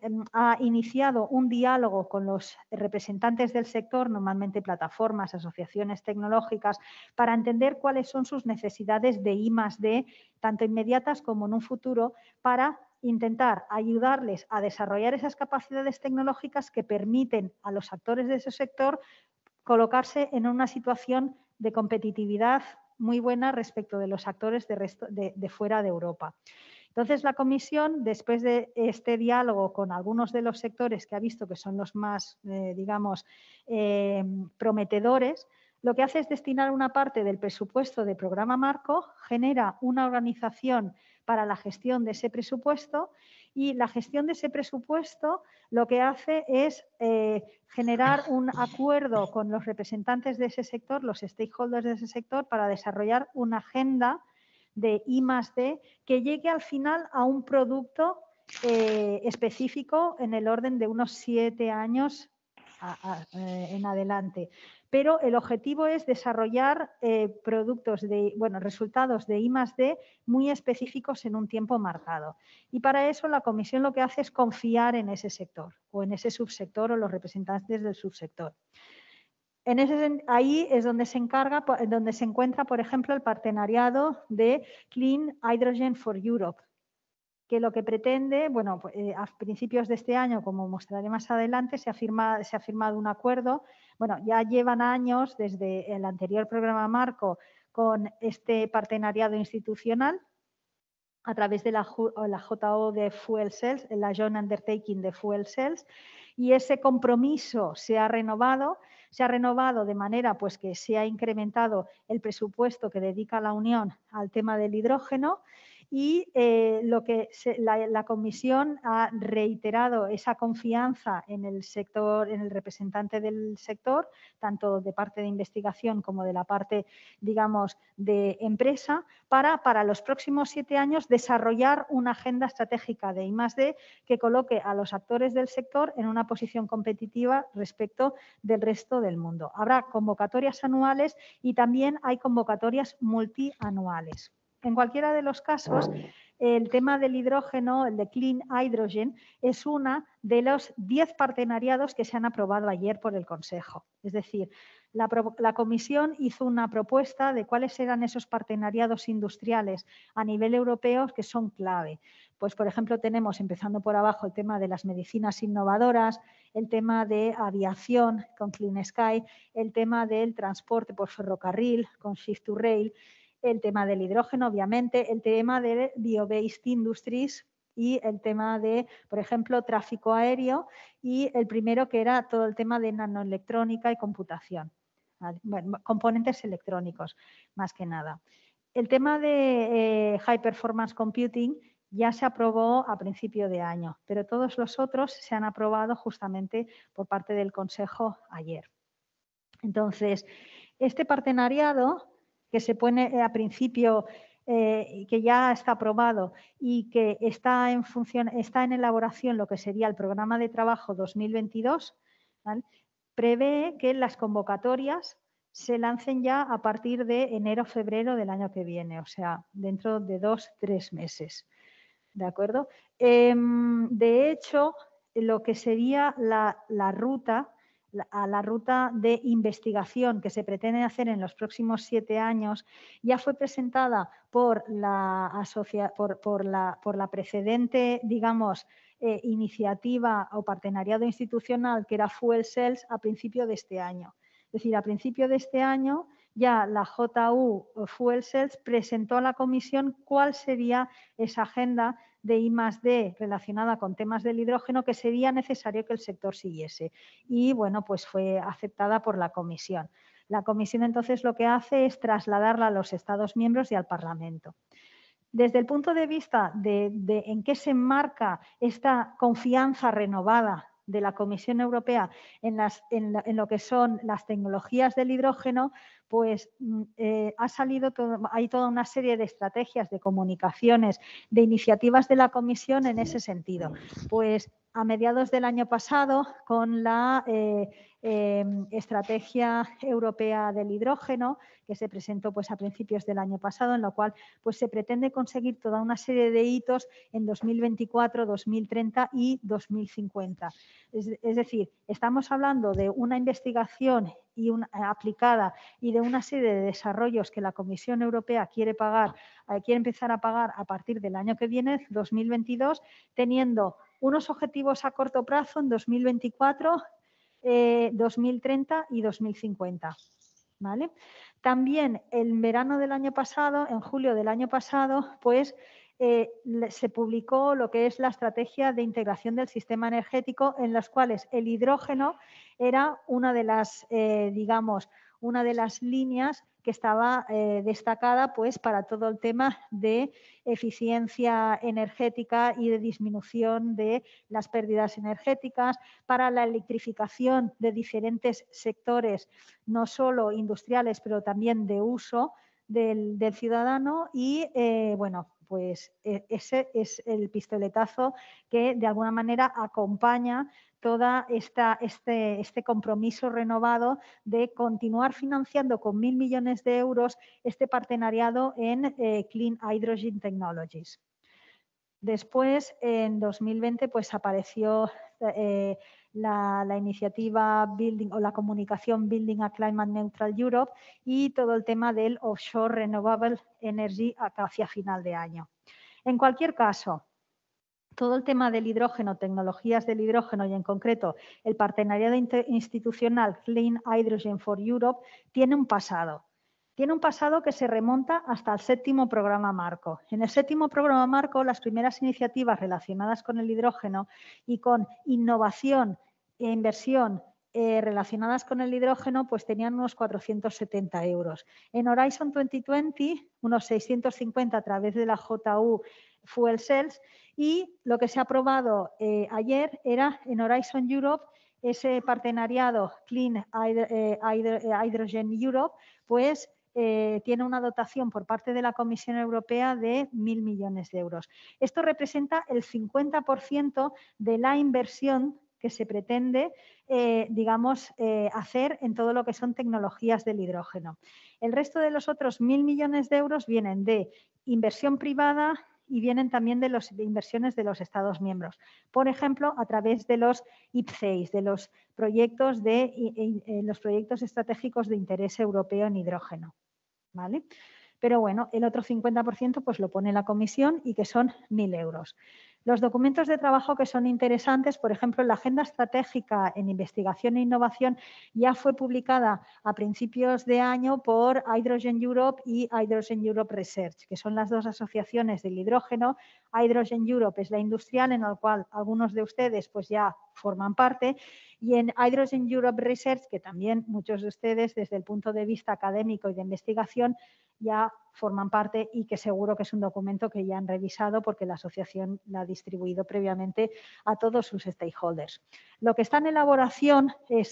iniciado un diálogo con los representantes del sector, normalmente plataformas, asociaciones tecnológicas, para entender cuáles son sus necesidades de I+D, tanto inmediatas como en un futuro, para intentar ayudarles a desarrollar esas capacidades tecnológicas que permiten a los actores de ese sector colocarse en una situación de competitividad muy buena respecto de los actores de fuera de Europa. Entonces, la Comisión, después de este diálogo con algunos de los sectores que ha visto que son los más, prometedores, lo que hace es destinar una parte del presupuesto del programa marco, genera una organización para la gestión de ese presupuesto y la gestión de ese presupuesto lo que hace es generar un acuerdo con los representantes de ese sector, los stakeholders de ese sector, para desarrollar una agenda de I+D que llegue al final a un producto específico en el orden de unos 7 años en adelante. Pero el objetivo es desarrollar resultados de I+D muy específicos en un tiempo marcado. Y para eso la Comisión lo que hace es confiar en ese sector o en ese subsector o los representantes del subsector. Ahí es donde se encuentra, por ejemplo, el partenariado de Clean Hydrogen for Europe, que lo que pretende, a principios de este año, como mostraré más adelante, se ha firmado un acuerdo. Bueno, ya llevan años desde el anterior programa marco con este partenariado institucional a través de la JO de Fuel Cells, la Joint Undertaking de Fuel Cells, y ese compromiso se ha renovado de manera pues que se ha incrementado el presupuesto que dedica la Unión al tema del hidrógeno y la Comisión ha reiterado esa confianza en el sector, en el representante del sector, tanto de parte de investigación como de la parte, digamos, de empresa, para los próximos 7 años desarrollar una agenda estratégica de I+D que coloque a los actores del sector en una posición competitiva respecto del resto del mundo. Habrá convocatorias anuales y también hay convocatorias multianuales. En cualquiera de los casos, el tema del hidrógeno, el de Clean Hydrogen, es uno de los 10 partenariados que se han aprobado ayer por el Consejo. Es decir, la Comisión hizo una propuesta de cuáles eran esos partenariados industriales a nivel europeo que son clave. Pues, por ejemplo, tenemos, empezando por abajo, el tema de las medicinas innovadoras, el tema de aviación con Clean Sky, el tema del transporte por ferrocarril con Shift to Rail, el tema del hidrógeno, obviamente, el tema de Bio-Based Industries y el tema de, por ejemplo, tráfico aéreo y el primero que era todo el tema de nanoelectrónica y computación. Bueno, componentes electrónicos, más que nada. El tema de High Performance Computing ya se aprobó a principio de año, pero todos los otros se han aprobado justamente por parte del Consejo ayer. Entonces, Este partenariado, que se pone a principio, que ya está aprobado y que está en elaboración lo que sería el programa de trabajo 2022, ¿vale?, prevé que las convocatorias se lancen ya a partir de enero-febrero del año que viene, o sea, dentro de 2-3 meses. ¿De acuerdo? De hecho, lo que sería la ruta de investigación que se pretende hacer en los próximos 7 años ya fue presentada por la precedente, digamos, iniciativa o partenariado institucional, que era Fuel Cells, a principio de este año. Es decir, a principio de este año ya la JU Fuel Cells presentó a la Comisión cuál sería esa agenda de I+D relacionada con temas del hidrógeno que sería necesario que el sector siguiese. Y bueno, pues fue aceptada por la Comisión. La Comisión entonces lo que hace es trasladarla a los Estados miembros y al Parlamento. Desde el punto de vista de en qué se enmarca esta confianza renovada de la Comisión Europea en lo que son las tecnologías del hidrógeno, pues hay toda una serie de estrategias, de comunicaciones, de iniciativas de la Comisión en ese sentido. Pues a mediados del año pasado, con la Estrategia Europea del Hidrógeno, que se presentó pues a principios del año pasado, en lo cual pues se pretende conseguir toda una serie de hitos en 2024, 2030 y 2050. Es decir, estamos hablando de una investigación aplicada y de una serie de desarrollos que la Comisión Europea quiere empezar a pagar a partir del año que viene, 2022, teniendo unos objetivos a corto plazo en 2024, 2030 y 2050. ¿Vale? También en verano del año pasado, en julio del año pasado, pues se publicó lo que es la estrategia de integración del sistema energético, en las cuales el hidrógeno era una de las, una de las líneas que estaba destacada pues para todo el tema de eficiencia energética y de disminución de las pérdidas energéticas, para la electrificación de diferentes sectores, no solo industriales, pero también de uso del ciudadano y, bueno, pues ese es el pistoletazo que de alguna manera acompaña toda este compromiso renovado de continuar financiando con 1.000 millones de euros este partenariado en Clean Hydrogen Technologies. Después, en 2020, pues apareció la iniciativa Building o la comunicación Building a Climate Neutral Europe y todo el tema del offshore renewable energy hacia final de año. En cualquier caso, todo el tema del hidrógeno, tecnologías del hidrógeno y en concreto el partenariado institucional Clean Hydrogen for Europe tiene un pasado. Tiene un pasado que se remonta hasta el 7º programa marco. En el 7º programa marco, las primeras iniciativas relacionadas con el hidrógeno y con innovación e inversión relacionadas con el hidrógeno, pues tenían unos 470 euros. En Horizon 2020, unos 650 a través de la JU Fuel Cells, y lo que se ha aprobado ayer era en Horizon Europe ese partenariado Clean Hydrogen Europe, pues tiene una dotación por parte de la Comisión Europea de 1.000 millones de euros. Esto representa el 50% de la inversión que se pretende, hacer en todo lo que son tecnologías del hidrógeno. El resto de los otros 1.000 millones de euros vienen de inversión privada y vienen también de inversiones de los Estados miembros. Por ejemplo, a través de los IPCEIs, de los proyectos estratégicos de interés europeo en hidrógeno. ¿Vale? Pero bueno, el otro 50% pues lo pone la Comisión y que son 1.000 euros. Los documentos de trabajo que son interesantes, por ejemplo, la Agenda Estratégica en Investigación e Innovación ya fue publicada a principios de año por Hydrogen Europe y Hydrogen Europe Research, que son las dos asociaciones del hidrógeno. Hydrogen Europe es la industrial, en la cual algunos de ustedes pues ya forman parte, y en Hydrogen Europe Research, que también muchos de ustedes desde el punto de vista académico y de investigación ya forman parte y que seguro que es un documento que ya han revisado porque la asociación la ha distribuido previamente a todos sus stakeholders. Lo que está en elaboración es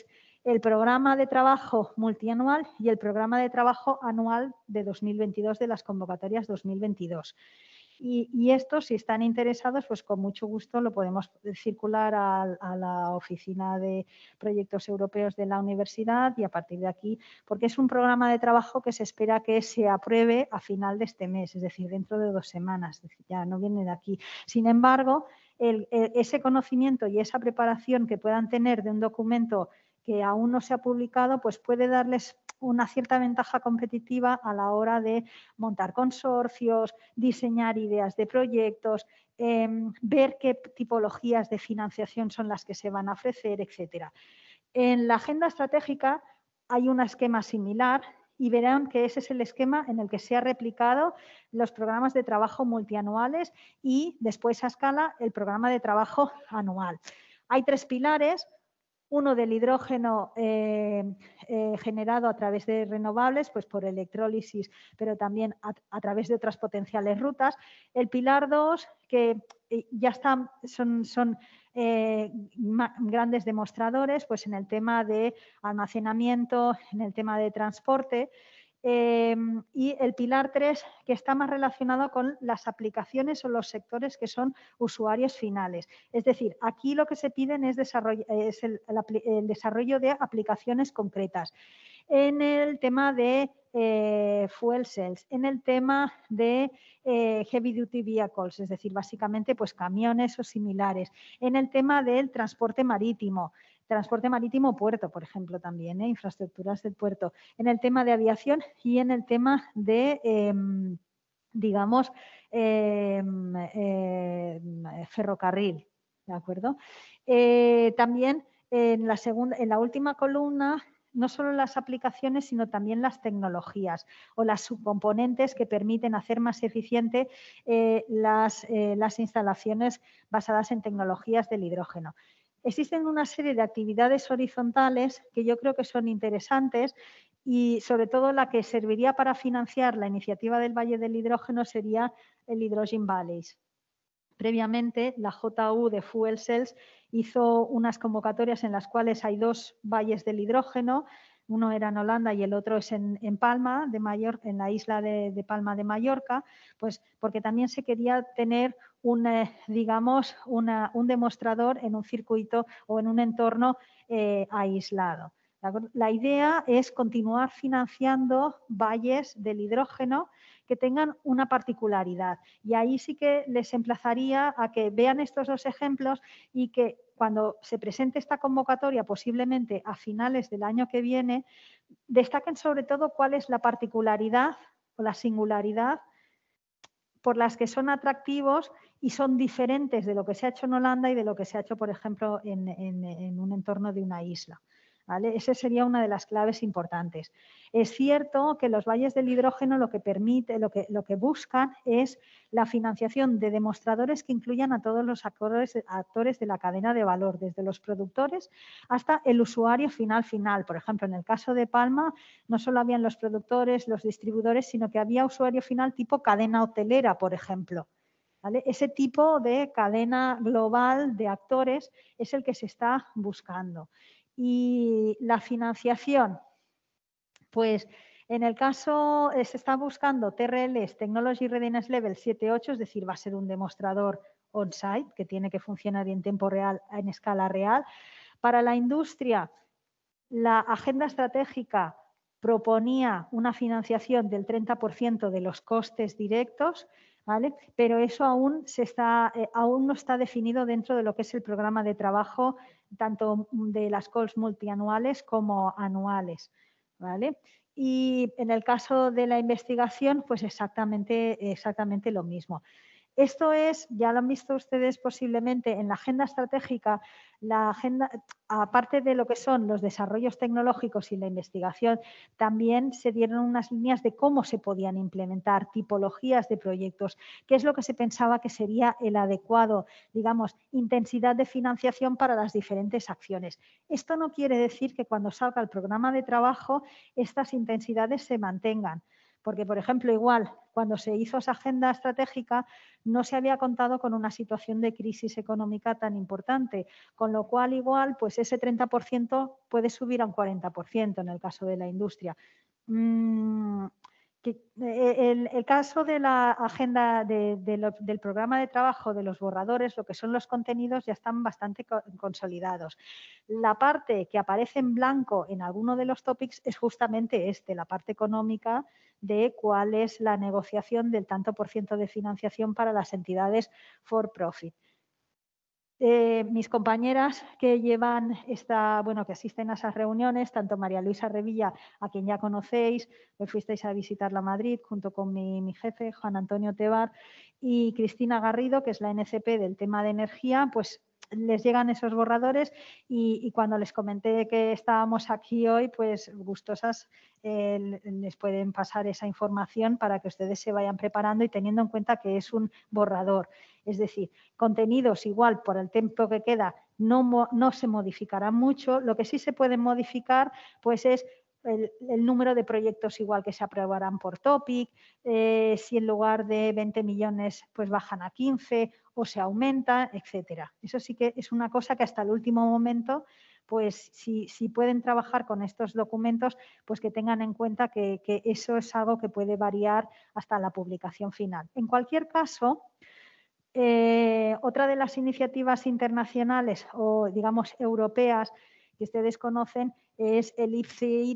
el programa de trabajo multianual y el programa de trabajo anual de 2022 de las convocatorias 2022. Y esto, si están interesados, pues con mucho gusto lo podemos circular a la oficina de proyectos europeos de la universidad y a partir de aquí, porque es un programa de trabajo que se espera que se apruebe a final de este mes, es decir, dentro de 2 semanas, es decir, ya no viene de aquí. Sin embargo, ese conocimiento y esa preparación que puedan tener de un documento que aún no se ha publicado, pues puede darles una cierta ventaja competitiva a la hora de montar consorcios, diseñar ideas de proyectos, ver qué tipologías de financiación son las que se van a ofrecer, etcétera. En la agenda estratégica hay un esquema similar y verán que ese es el esquema en el que se ha replicado los programas de trabajo multianuales y después a escala el programa de trabajo anual. Hay 3 pilares. Uno del hidrógeno generado a través de renovables, pues por electrólisis, pero también a través de otras potenciales rutas. El pilar 2, que ya están, son grandes demostradores, pues en el tema de almacenamiento, en el tema de transporte. Y el pilar 3, que está más relacionado con las aplicaciones o los sectores que son usuarios finales. Es decir, aquí lo que se piden es el desarrollo de aplicaciones concretas. En el tema de fuel cells, en el tema de heavy duty vehicles, es decir, básicamente pues camiones o similares, en el tema del transporte marítimo puerto, por ejemplo, también, infraestructuras del puerto, en el tema de aviación y en el tema de, ferrocarril, ¿de acuerdo? También en la última columna, no solo las aplicaciones, sino también las tecnologías o las subcomponentes que permiten hacer más eficiente las instalaciones basadas en tecnologías del hidrógeno. Existen una serie de actividades horizontales que yo creo que son interesantes y sobre todo la que serviría para financiar la iniciativa del Valle del Hidrógeno sería el Hydrogen Valleys. Previamente, la JU de Fuel Cells hizo unas convocatorias en las cuales hay 2 valles del hidrógeno, uno era en Holanda y el otro es en Palma de Mallorca, en la isla de Palma de Mallorca, pues porque también se quería tener un demostrador en un circuito o en un entorno aislado. La idea es continuar financiando valles del hidrógeno que tengan una particularidad. Y ahí sí que les emplazaría a que vean estos 2 ejemplos y que cuando se presente esta convocatoria, posiblemente a finales del año que viene, destaquen sobre todo cuál es la particularidad o la singularidad por las que son atractivos y son diferentes de lo que se ha hecho en Holanda y de lo que se ha hecho, por ejemplo, en un entorno de una isla. ¿Vale? Esa sería una de las claves importantes. Es cierto que los valles del hidrógeno lo que buscan es la financiación de demostradores que incluyan a todos los actores de la cadena de valor, desde los productores hasta el usuario final. Por ejemplo, en el caso de Palma, no solo habían los productores, los distribuidores, sino que había usuario final tipo cadena hotelera, por ejemplo. ¿Vale? Ese tipo de cadena global de actores es el que se está buscando. Y la financiación, pues en el caso se está buscando TRLs, Technology Readiness Level 7-8, es decir, va a ser un demostrador on-site que tiene que funcionar en tiempo real, en escala real. Para la industria, la agenda estratégica proponía una financiación del 30% de los costes directos, ¿vale? Pero eso aún no está definido dentro de lo que es el programa de trabajo, tanto de las calls multianuales como anuales, ¿vale? Y en el caso de la investigación, pues exactamente lo mismo. Esto es, ya lo han visto ustedes posiblemente en la agenda estratégica, aparte de lo que son los desarrollos tecnológicos y la investigación, también se dieron unas líneas de cómo se podían implementar tipologías de proyectos, qué es lo que se pensaba que sería el adecuado, digamos, intensidad de financiación para las diferentes acciones. Esto no quiere decir que cuando salga el programa de trabajo estas intensidades se mantengan, Porque, por ejemplo, igual, cuando se hizo esa agenda estratégica, no se había contado con una situación de crisis económica tan importante, con lo cual, igual, pues ese 30% puede subir a un 40% en el caso de la industria. El caso de la agenda del programa de trabajo de los borradores, lo que son los contenidos, ya están bastante consolidados. La parte que aparece en blanco en alguno de los topics es justamente la parte económica de cuál es la negociación del tanto por ciento de financiación para las entidades for profit. Mis compañeras que que asisten a esas reuniones, tanto María Luisa Revilla, a quien ya conocéis, que fuisteis a visitarla a Madrid, junto con mi jefe, Juan Antonio Tebar, y Cristina Garrido, que es la NCP del tema de energía, pues les llegan esos borradores y cuando les comenté que estábamos aquí hoy, pues gustosas les pueden pasar esa información para que ustedes se vayan preparando y teniendo en cuenta que es un borrador. Es decir, contenidos igual por el tiempo que queda no se modificarán mucho. Lo que sí se pueden modificar pues es el número de proyectos igual que se aprobarán por topic, si en lugar de 20 millones pues bajan a 15 o se aumenta, etcétera. Eso sí que es una cosa que hasta el último momento, pues si pueden trabajar con estos documentos, pues que tengan en cuenta que eso es algo que puede variar hasta la publicación final. En cualquier caso, otra de las iniciativas internacionales o, digamos, europeas que ustedes conocen es el IPCEI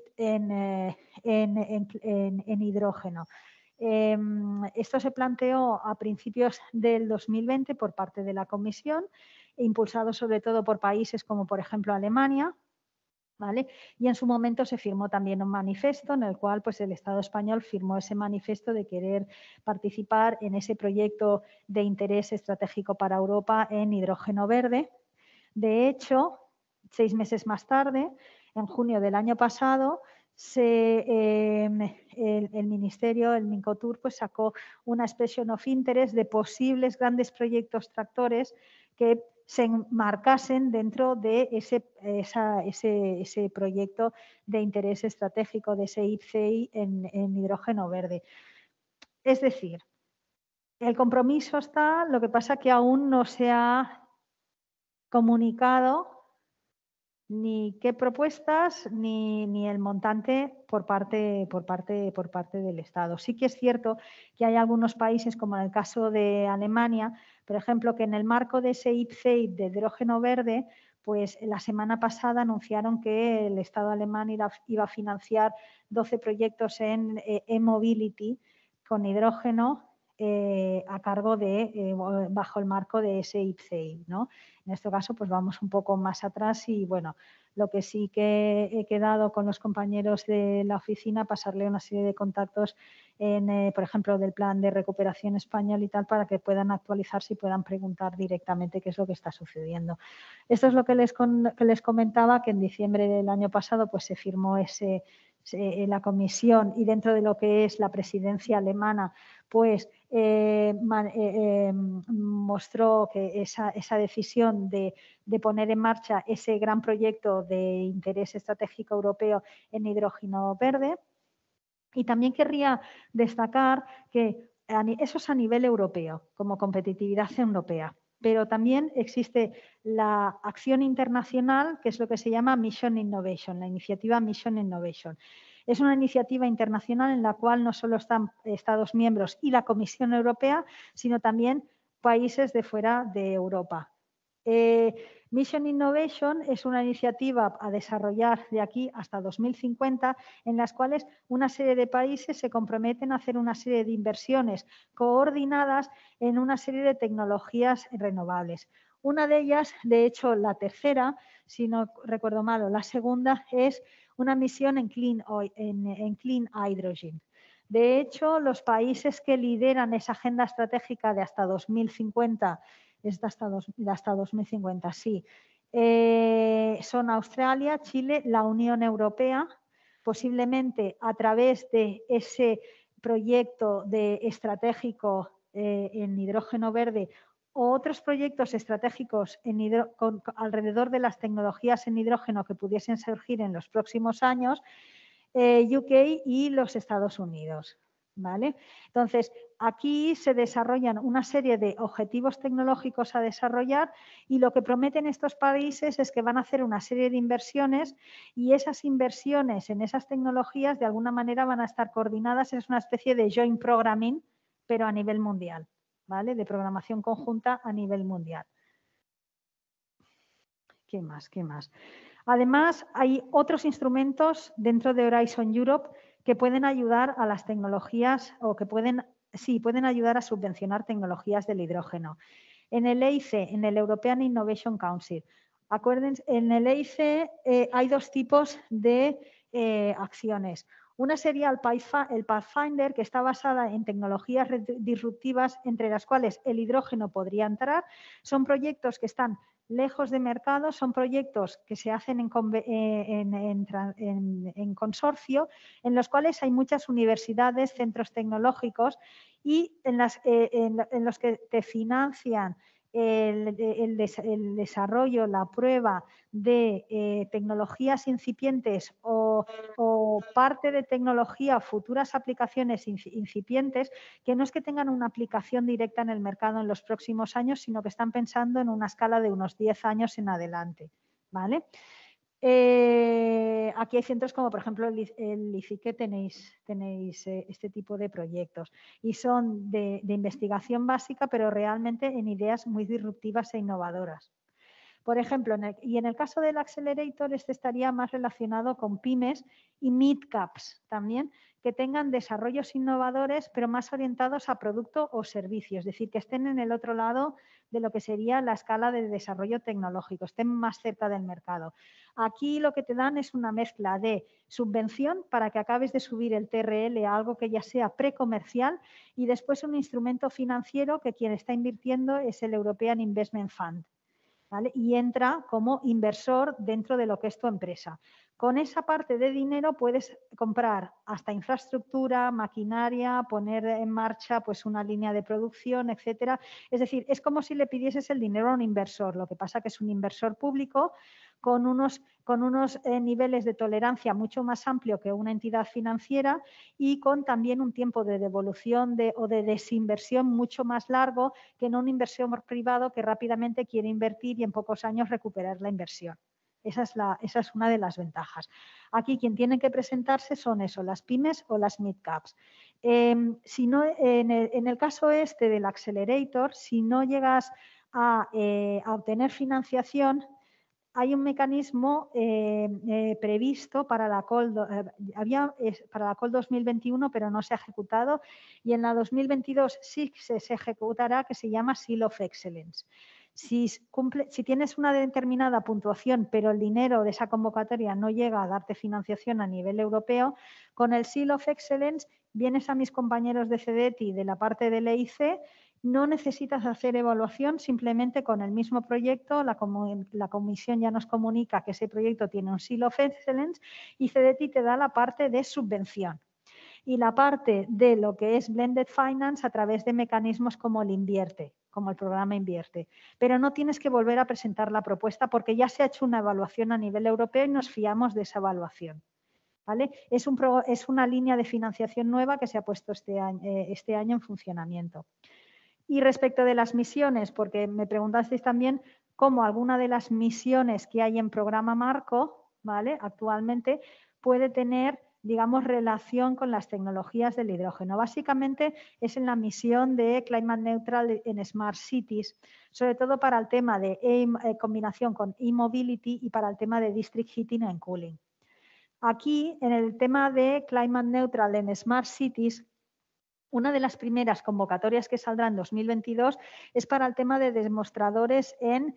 en hidrógeno. Esto se planteó a principios del 2020 por parte de la Comisión, impulsado sobre todo por países como, por ejemplo, Alemania. ¿Vale? Y en su momento se firmó también un manifiesto en el cual pues, el Estado español firmó ese manifiesto de querer participar en ese proyecto de interés estratégico para Europa en hidrógeno verde. De hecho, 6 meses más tarde, en junio del año pasado, el Ministerio, el Mincotur, pues sacó una expression of interest de posibles grandes proyectos tractores que se enmarcasen dentro de ese proyecto de interés estratégico, de ese IPCEI en hidrógeno verde. Es decir, el compromiso está, lo que pasa que aún no se ha comunicado ni qué propuestas ni el montante por parte del Estado. Sí que es cierto que hay algunos países, como en el caso de Alemania, por ejemplo, que en el marco de ese IPCEI de hidrógeno verde, pues la semana pasada anunciaron que el Estado alemán iba a financiar 12 proyectos en e-mobility con hidrógeno a cargo bajo el marco de ese IPCEI, ¿no? En este caso, pues vamos un poco más atrás y, bueno, lo que sí que he quedado con los compañeros de la oficina, pasarle una serie de contactos, por ejemplo, del Plan de Recuperación Español y tal, para que puedan actualizarse y puedan preguntar directamente qué es lo que está sucediendo. Esto es lo que les comentaba, que en diciembre del año pasado pues se firmó la comisión y dentro de lo que es la presidencia alemana, pues mostró que esa decisión de poner en marcha ese gran proyecto de interés estratégico europeo en hidrógeno verde. Y también querría destacar que eso es a nivel europeo, como competitividad europea. Pero también existe la acción internacional, que es lo que se llama Mission Innovation, la iniciativa Mission Innovation. Es una iniciativa internacional en la cual no solo están Estados miembros y la Comisión Europea, sino también países de fuera de Europa. Mission Innovation es una iniciativa a desarrollar de aquí hasta 2050 en las cuales una serie de países se comprometen a hacer una serie de inversiones coordinadas en una serie de tecnologías renovables. Una de ellas, de hecho la tercera, si no recuerdo mal, o la segunda, es una misión en clean hydrogen. De hecho, los países que lideran esa agenda estratégica de hasta 2050, hasta 2050, sí, son Australia, Chile, la Unión Europea, posiblemente a través de ese proyecto estratégico en hidrógeno verde o otros proyectos estratégicos alrededor de las tecnologías en hidrógeno que pudiesen surgir en los próximos años, UK y los Estados Unidos. ¿vale? Entonces, aquí se desarrollan una serie de objetivos tecnológicos a desarrollar y lo que prometen estos países es que van a hacer una serie de inversiones y esas inversiones en esas tecnologías de alguna manera van a estar coordinadas, es una especie de joint programming, pero a nivel mundial, ¿vale? De programación conjunta a nivel mundial. ¿Qué más? ¿Qué más? Además, hay otros instrumentos dentro de Horizon Europe que pueden ayudar a las tecnologías o que pueden ayudar a subvencionar tecnologías del hidrógeno. En el EIC, en el European Innovation Council, acuérdense, en el EIC hay dos tipos de acciones. Una sería el Pathfinder, que está basada en tecnologías disruptivas, entre las cuales el hidrógeno podría entrar. Son proyectos que están lejos de mercado, son proyectos que se hacen en consorcio, en los cuales hay muchas universidades, centros tecnológicos y en los que te financian el desarrollo, la prueba de tecnologías incipientes o parte de tecnología, futuras aplicaciones incipientes, que no es que tengan una aplicación directa en el mercado en los próximos años, sino que están pensando en una escala de unos 10 años en adelante, ¿vale? Aquí hay centros como, por ejemplo, el ICIQUE tenéis este tipo de proyectos y son de investigación básica, pero realmente en ideas muy disruptivas e innovadoras. Por ejemplo, en el caso del Accelerator, este estaría más relacionado con pymes y mid-caps también, que tengan desarrollos innovadores, pero más orientados a producto o servicio, es decir, que estén en el otro lado de lo que sería la escala de desarrollo tecnológico, estén más cerca del mercado. Aquí lo que te dan es una mezcla de subvención para que acabes de subir el TRL a algo que ya sea precomercial y después un instrumento financiero que quien está invirtiendo es el European Investment Fund. ¿Vale? Y entra como inversor dentro de lo que es tu empresa. Con esa parte de dinero puedes comprar hasta infraestructura, maquinaria, poner en marcha pues una línea de producción, etcétera. Es decir, es como si le pidieses el dinero a un inversor. Lo que pasa que es un inversor público con unos niveles de tolerancia mucho más amplio que una entidad financiera y con también un tiempo de devolución o de desinversión mucho más largo que no un inversor privado que rápidamente quiere invertir y en pocos años recuperar la inversión. Esa es una de las ventajas. Aquí quien tiene que presentarse son las pymes o las mid-caps. Si no, en el caso este del Accelerator, si no llegas a obtener financiación, hay un mecanismo previsto para la COL, para la COL 2021, pero no se ha ejecutado, y en la 2022 sí se ejecutará, que se llama Seal of Excellence. Si tienes una determinada puntuación, pero el dinero de esa convocatoria no llega a darte financiación a nivel europeo, con el Seal of Excellence vienes a mis compañeros de CEDETI de la parte del EIC. No necesitas hacer evaluación, simplemente con el mismo proyecto la comisión ya nos comunica que ese proyecto tiene un Seal of Excellence y CEDETI te da la parte de subvención y la parte de lo que es Blended Finance a través de mecanismos como el Invierte, como el programa Invierte. Pero no tienes que volver a presentar la propuesta porque ya se ha hecho una evaluación a nivel europeo y nos fiamos de esa evaluación. ¿Vale? Es una línea de financiación nueva que se ha puesto este año en funcionamiento. Y respecto de las misiones, porque me preguntasteis también cómo alguna de las misiones que hay en programa marco, ¿vale? Actualmente puede tener, digamos, relación con las tecnologías del hidrógeno. Básicamente es en la misión de Climate Neutral en Smart Cities, sobre todo para el tema de combinación con e-mobility y para el tema de District Heating and Cooling. Aquí, en el tema de Climate Neutral en Smart Cities, una de las primeras convocatorias que saldrá en 2022 es para el tema de demostradores en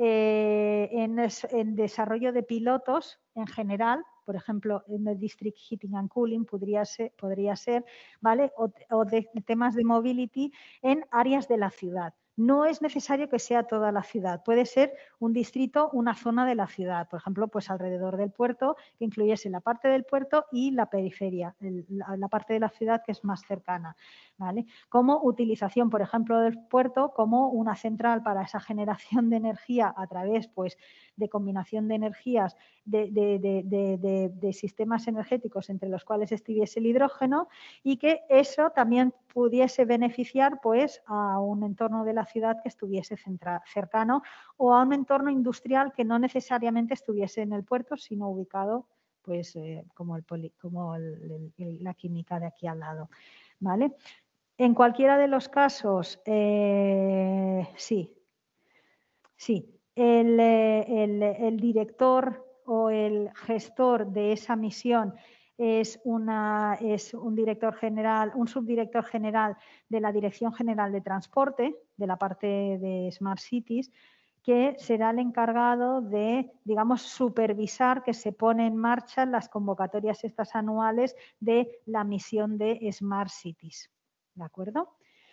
desarrollo de pilotos en general, por ejemplo, en el District Heating and Cooling podría ser, ¿vale? O de temas de mobility en áreas de la ciudad. No es necesario que sea toda la ciudad, puede ser un distrito, una zona de la ciudad, por ejemplo, pues alrededor del puerto, que incluyese la parte del puerto y la periferia, la parte de la ciudad que es más cercana, ¿vale? Como utilización, por ejemplo, del puerto como una central para esa generación de energía a través, pues, de combinación de energías de sistemas energéticos entre los cuales estuviese el hidrógeno y que eso también pudiese beneficiar pues, a un entorno de la ciudad que estuviese cercano o a un entorno industrial que no necesariamente estuviese en el puerto, sino ubicado pues, como la química de aquí al lado. ¿Vale? En cualquiera de los casos, sí. El director o el gestor de esa misión es un director general, un subdirector general de la Dirección General de Transporte, de la parte de Smart Cities, que será el encargado de, digamos, supervisar que se pone en marcha las convocatorias estas anuales de la misión de Smart Cities. ¿De acuerdo?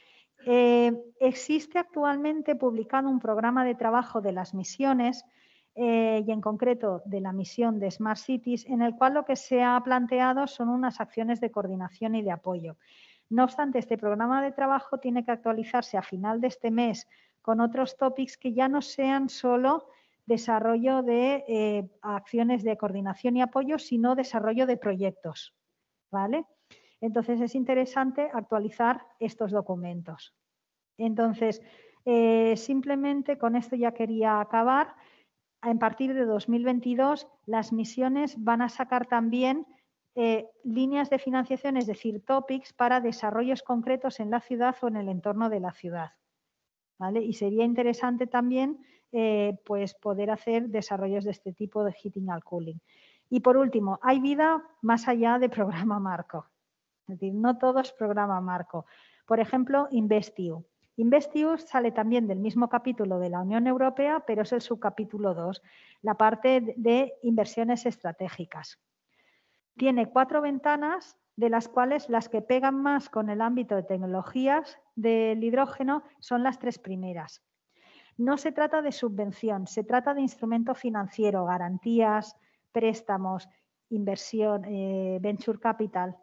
Existe actualmente publicado un programa de trabajo de las misiones y en concreto de la misión de Smart Cities, en el cual lo que se ha planteado son unas acciones de coordinación y de apoyo. No obstante, este programa de trabajo tiene que actualizarse a final de este mes con otros topics que ya no sean solo desarrollo de acciones de coordinación y apoyo, sino desarrollo de proyectos. ¿Vale? Entonces, es interesante actualizar estos documentos. Entonces, simplemente con esto ya quería acabar. A partir de 2022, las misiones van a sacar también líneas de financiación, es decir, topics para desarrollos concretos en la ciudad o en el entorno de la ciudad. ¿Vale? Y sería interesante también pues poder hacer desarrollos de este tipo de heating and cooling. Y por último, hay vida más allá de programa marco. Es decir, no todo es programa marco. Por ejemplo, InvestEU. InvestEU sale también del mismo capítulo de la Unión Europea, pero es el subcapítulo 2, la parte de inversiones estratégicas. Tiene 4 ventanas, de las cuales las que pegan más con el ámbito de tecnologías del hidrógeno son las 3 primeras. No se trata de subvención, se trata de instrumento financiero, garantías, préstamos, inversión, venture capital.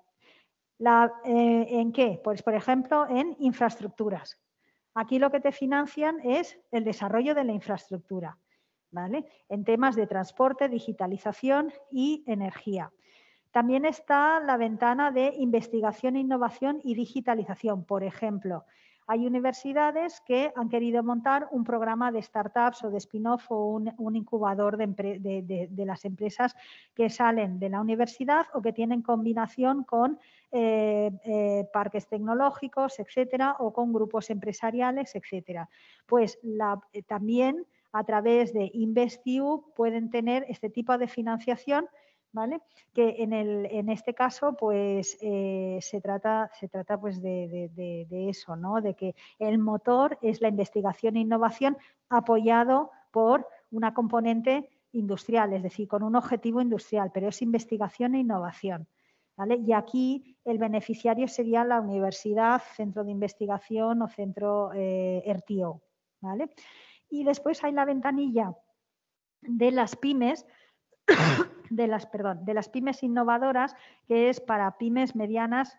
¿En qué? Pues, por ejemplo, en infraestructuras. Aquí lo que te financian es el desarrollo de la infraestructura, ¿vale? En temas de transporte, digitalización y energía. También está la ventana de investigación, innovación y digitalización. Por ejemplo, hay universidades que han querido montar un programa de startups o de spin-off o un incubador de las empresas que salen de la universidad o que tienen combinación con parques tecnológicos, etcétera, o con grupos empresariales, etcétera. Pues también a través de InvestEU pueden tener este tipo de financiación, ¿vale? Que en este caso pues se trata pues de eso, ¿no? De que el motor es la investigación e innovación apoyado por una componente industrial, es decir, con un objetivo industrial, pero es investigación e innovación, ¿vale? Y aquí el beneficiario sería la universidad, centro de investigación o centro RTO, ¿vale? Y después hay la ventanilla de las pymes, de las pymes innovadoras, que es para pymes medianas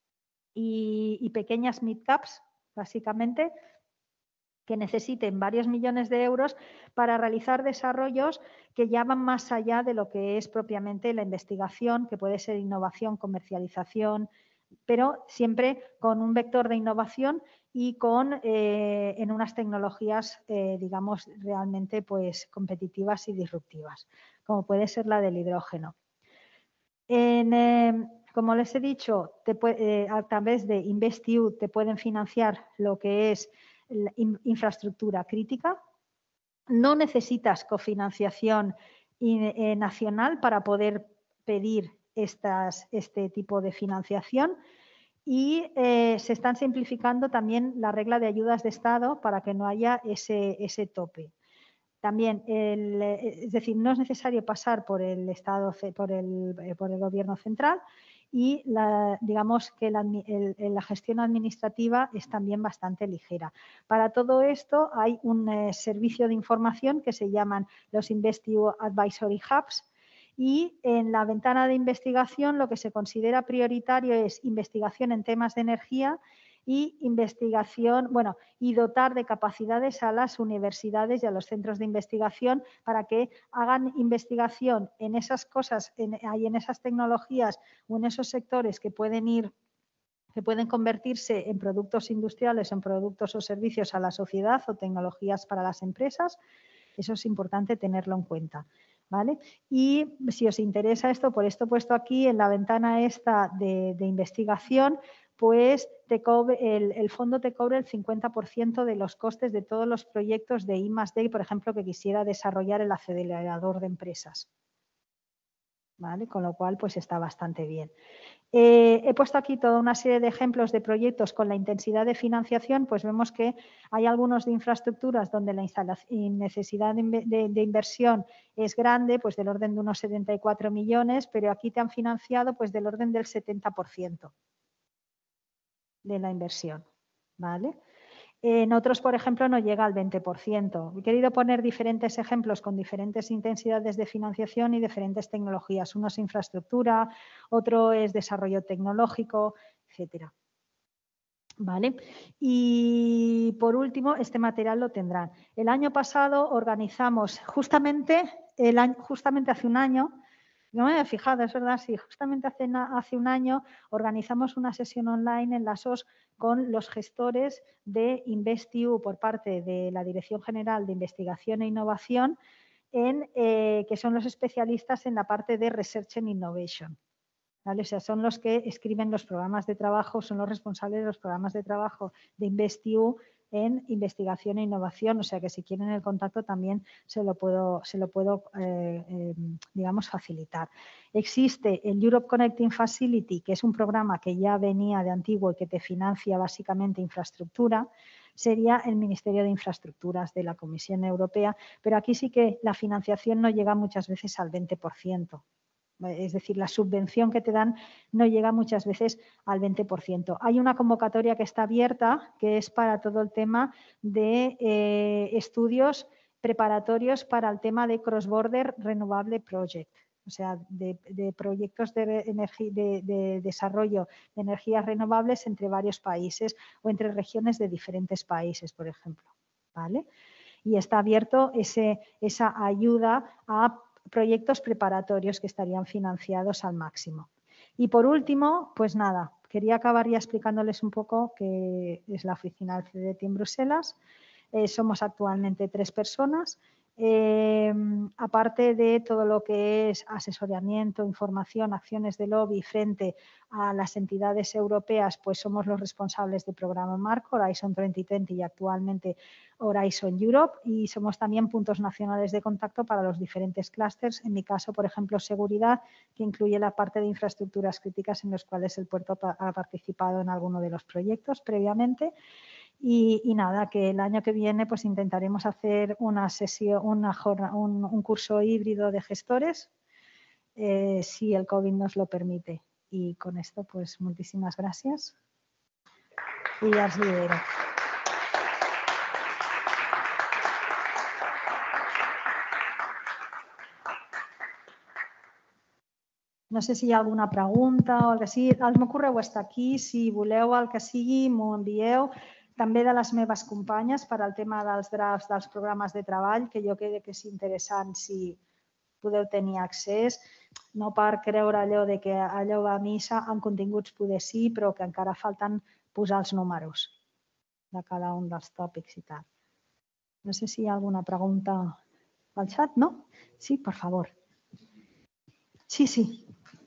y pequeñas mid-caps, básicamente, que necesiten varios millones de euros para realizar desarrollos que ya van más allá de lo que es propiamente la investigación, que puede ser innovación, comercialización, pero siempre con un vector de innovación y en unas tecnologías, digamos, realmente pues, competitivas y disruptivas, como puede ser la del hidrógeno. Como les he dicho, a través de InvestEU te pueden financiar lo que es la infraestructura crítica. No necesitas cofinanciación nacional para poder pedir este tipo de financiación y se están simplificando también la regla de ayudas de Estado para que no haya ese tope. También, es decir, no es necesario pasar por el Estado, por el Gobierno central y digamos que la gestión administrativa es también bastante ligera. Para todo esto hay un servicio de información que se llaman los InvestEU Advisory Hubs, y en la ventana de investigación lo que se considera prioritario es investigación en temas de energía y investigación, y dotar de capacidades a las universidades y a los centros de investigación para que hagan investigación en esas cosas, en esas tecnologías o en esos sectores que pueden convertirse en productos industriales, en productos o servicios a la sociedad o tecnologías para las empresas. Eso es importante tenerlo en cuenta. ¿Vale? Y si os interesa esto, por esto he puesto aquí en la ventana esta de investigación, pues el fondo te cubre el 50% de los costes de todos los proyectos de I+D, por ejemplo, que quisiera desarrollar el acelerador de empresas. ¿Vale? Con lo cual, pues está bastante bien. He puesto aquí toda una serie de ejemplos de proyectos con la intensidad de financiación, pues vemos que hay algunos de infraestructuras donde la necesidad de inversión es grande, pues del orden de unos 74 millones, pero aquí te han financiado pues del orden del 70% de la inversión, ¿vale? En otros, por ejemplo, no llega al 20%. He querido poner diferentes ejemplos con diferentes intensidades de financiación y diferentes tecnologías. Uno es infraestructura, otro es desarrollo tecnológico, etcétera. ¿Vale? Y por último, este material lo tendrán. El año pasado organizamos, justamente hace un año, no me había fijado, es verdad, sí, justamente hace un año organizamos una sesión online en la SOS con los gestores de InvestEU por parte de la Dirección General de Investigación e Innovación, que son los especialistas en la parte de Research and Innovation. ¿Vale? O sea, son los que escriben los programas de trabajo, son los responsables de los programas de trabajo de InvestEU en investigación e innovación, o sea que si quieren el contacto también se lo puedo digamos, facilitar. Existe el Europe Connecting Facility, que es un programa que ya venía de antiguo y que te financia básicamente infraestructura, sería el Ministerio de Infraestructuras de la Comisión Europea, pero aquí sí que la financiación no llega muchas veces al 20%. Es decir, la subvención que te dan no llega muchas veces al 20%. Hay una convocatoria que está abierta, que es para todo el tema de estudios preparatorios para el tema de Cross Border Renewable Project, o sea, de proyectos de desarrollo de energías renovables entre varios países o entre regiones de diferentes países, por ejemplo. ¿Vale? Y está abierto esa ayuda a proyectos preparatorios que estarían financiados al máximo. Y por último, pues nada, quería acabar ya explicándoles un poco qué es la oficina del CDT en Bruselas. Somos actualmente 3 personas. Aparte de todo lo que es asesoramiento, información, acciones de lobby frente a las entidades europeas, pues somos los responsables del programa Marco, Horizon 2020 y actualmente Horizon Europe, y somos también puntos nacionales de contacto para los diferentes clústeres. En mi caso, por ejemplo, seguridad, que incluye la parte de infraestructuras críticas en los cuales el puerto ha participado en alguno de los proyectos previamente. Y nada, que el año que viene pues intentaremos hacer una sesión, un curso híbrido de gestores, si el COVID nos lo permite. Y con esto, pues muchísimas gracias. Y ya os libero. No sé si hi ha alguna pregunta o el que sigui. El meu correu està aquí. Si voleu el que sigui, m'ho envieu. També de les meves companyes per al tema dels drafts dels programes de treball, que jo crec que és interessant si podeu tenir accés. No per creure allò de que allò va a missa, en continguts poder sí, però que encara falten posar els números de cada un dels tòpics i tal. No sé si hi ha alguna pregunta al xat, no? Sí, per favor. Sí, sí.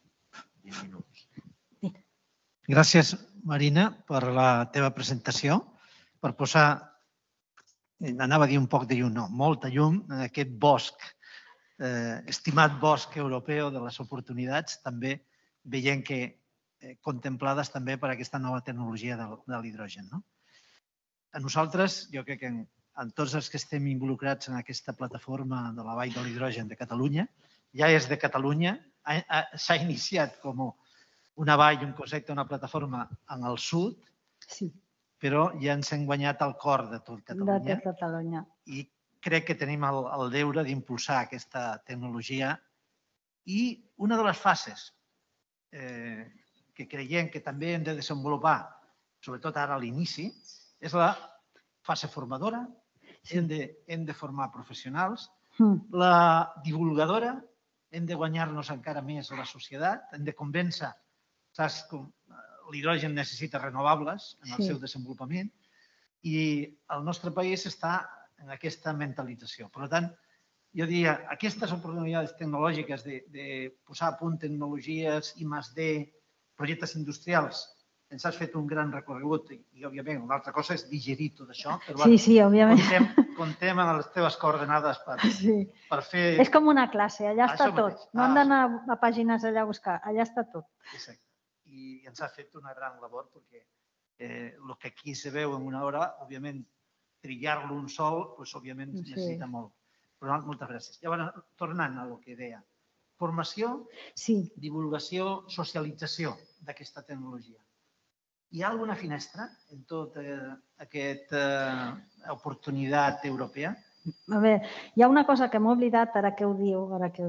Gràcies, Marina, per la teva presentació, per posar, anava a dir un poc de llum, no, molta llum en aquest bosc, estimat bosc europeu de les oportunitats, també veient que contemplades també per aquesta nova tecnologia de l'hidrogen. A nosaltres, jo crec que en tots els que estem involucrats en aquesta plataforma de la Vall de l'Hidrogen de Catalunya, ja és de Catalunya, s'ha iniciat com una vall, un concepte, una plataforma en el sud, Sí, però ja ens hem guanyat el cor de tot de Catalunya tot Catalunya. i crec que tenim el deure d'impulsar aquesta tecnologia. I una de les fases que creiem que també hem de desenvolupar, sobretot ara a l'inici, és la fase formadora. Hem de formar professionals. La divulgadora, hem de guanyar-nos encara més la societat, hem de convèncer, saps, l'hidrogen necessita renovables en el seu desenvolupament i el nostre país està en aquesta mentalització. Per tant, jo diria, aquestes oportunitats tecnològiques de posar a punt tecnologies, I+D, projectes industrials, ens has fet un gran recorregut i, òbviament, una altra cosa és digerir tot això. Sí, òbviament. Contem amb les teves coordenades per fer... És com una classe, allà està tot. No han d'anar a pàgines allà a buscar, allà està tot. Exacte. I ens ha fet una gran labor perquè el que aquí se veu en una hora, òbviament, trillar-lo un sol, òbviament, necessita molt. Però moltes gràcies. Llavors, tornant a el que deia, formació, divulgació, socialització d'aquesta tecnologia. Hi ha alguna finestra en tota aquesta oportunitat europea? A veure, hi ha una cosa que m'he oblidat, ara que ho diu,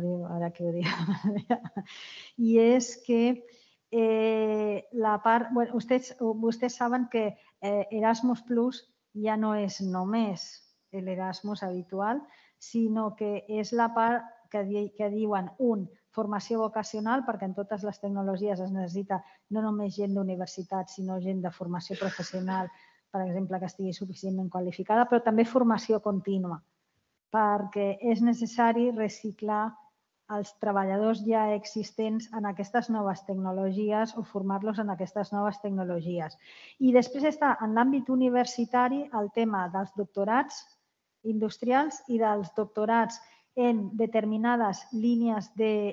i és que la part... Vostès saben que Erasmus Plus ja no és només l'Erasmus habitual, sinó que és la part que diuen, formació vocacional, perquè en totes les tecnologies es necessita no només gent d'universitat, sinó gent de formació professional, per exemple, que estigui suficientment qualificada, però també formació contínua, perquè és necessari reciclar els treballadors ja existents en aquestes noves tecnologies o formar-los en aquestes noves tecnologies. I després està en l'àmbit universitari el tema dels doctorats industrials i dels doctorats en determinades línies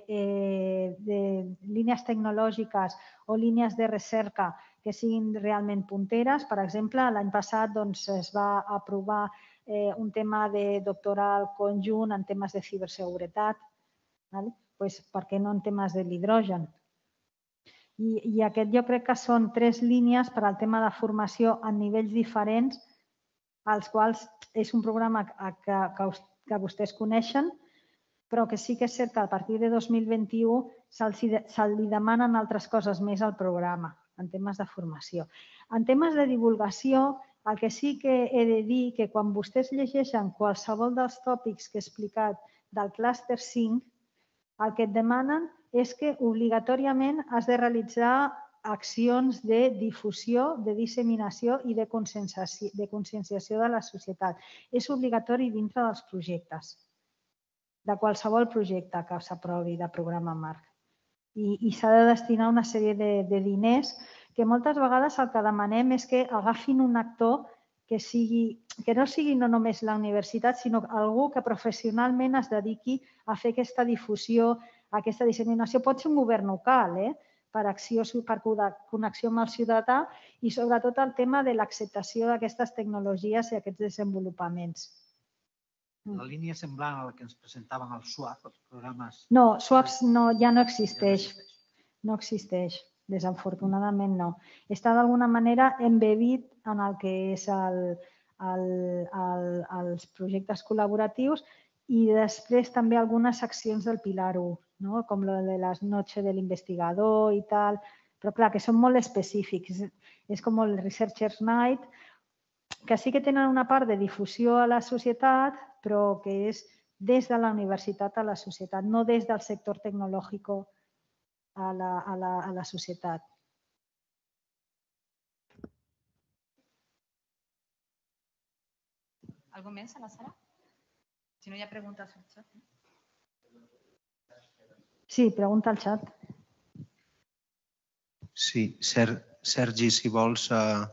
tecnològiques o línies de recerca que siguin realment punteres. Per exemple, l'any passat es va aprovar un tema de doctoral conjunt en temes de ciberseguretat. Per què no en temes de l'hidrogen? I aquest jo crec que són 3 línies per al tema de formació en nivells diferents, als quals és un programa que vostès coneixen, però que sí que és cert que a partir de 2021 se li demanen altres coses més al programa, en temes de formació. En temes de divulgació, el que sí que he de dir que quan vostès llegeixen qualsevol dels tòpics que he explicat del clúster 5, el que et demanen és que obligatòriament has de realitzar accions de difusió, de disseminació i de conscienciació de la societat. És obligatori dintre dels projectes, de qualsevol projecte que s'aprovi de programa marc. I s'ha de destinar una sèrie de diners que moltes vegades el que demanem és que agafin un actor que no sigui no només la universitat, sinó algú que professionalment es dediqui a fer aquesta difusió, aquesta disseminació. Pot ser un govern local, per connexió amb el ciutadà i sobretot el tema de l'acceptació d'aquestes tecnologies i aquests desenvolupaments. La línia semblant a la que ens presentaven els SWAP, els programes... No, SWAPs ja no existeix. No existeix, desafortunadament no. Està d'alguna manera embebit en el que és els projectes col·laboratius i després també algunes seccions del Pilar 1, com la de les noches de l'investigador i tal, però clar, que són molt específics. És com el Researcher's Night, que sí que tenen una part de difusió a la societat, però que és des de la universitat a la societat, no des del sector tecnològic a la societat. ¿Algo més a la sala? Si no hi ha preguntes al xat. Sí, pregunta al xat. Sí, Sergi, si vols,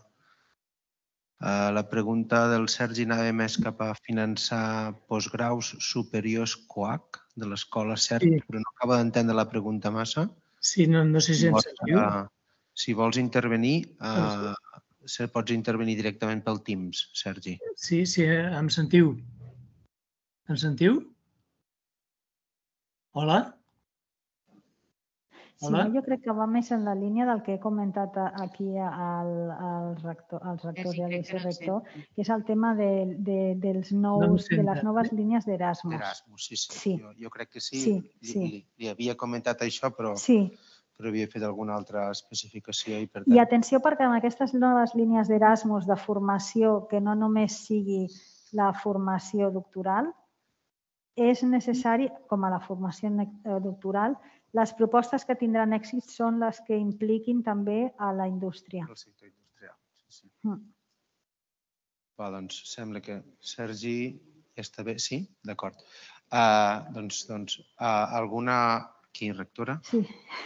la pregunta del Sergi anava més cap a finançar postgraus superiors COAC de l'escola CERT, però no acaba d'entendre la pregunta massa. Sí, no sé si ens sentiu. Si vols intervenir, pots intervenir directament pel Teams, Sergi. Sí, em sentiu? Em sentiu? Hola? Sí, jo crec que va més en la línia del que he comentat aquí als rectors i al vicerector, que és el tema de les noves línies d'Erasmus. D'Erasmus, sí. Jo crec que sí. Li havia comentat això, però havia fet alguna altra especificació. I atenció, perquè en aquestes noves línies d'Erasmus de formació, que no només sigui la formació doctoral, és necessari, com a la formació doctoral, les propostes que tindran èxit són les que impliquin també a la indústria. El sector industrial, sí. Doncs sembla que Sergi ja està bé. Sí? D'acord. Doncs, alguna... Aquí, rectora? Sí.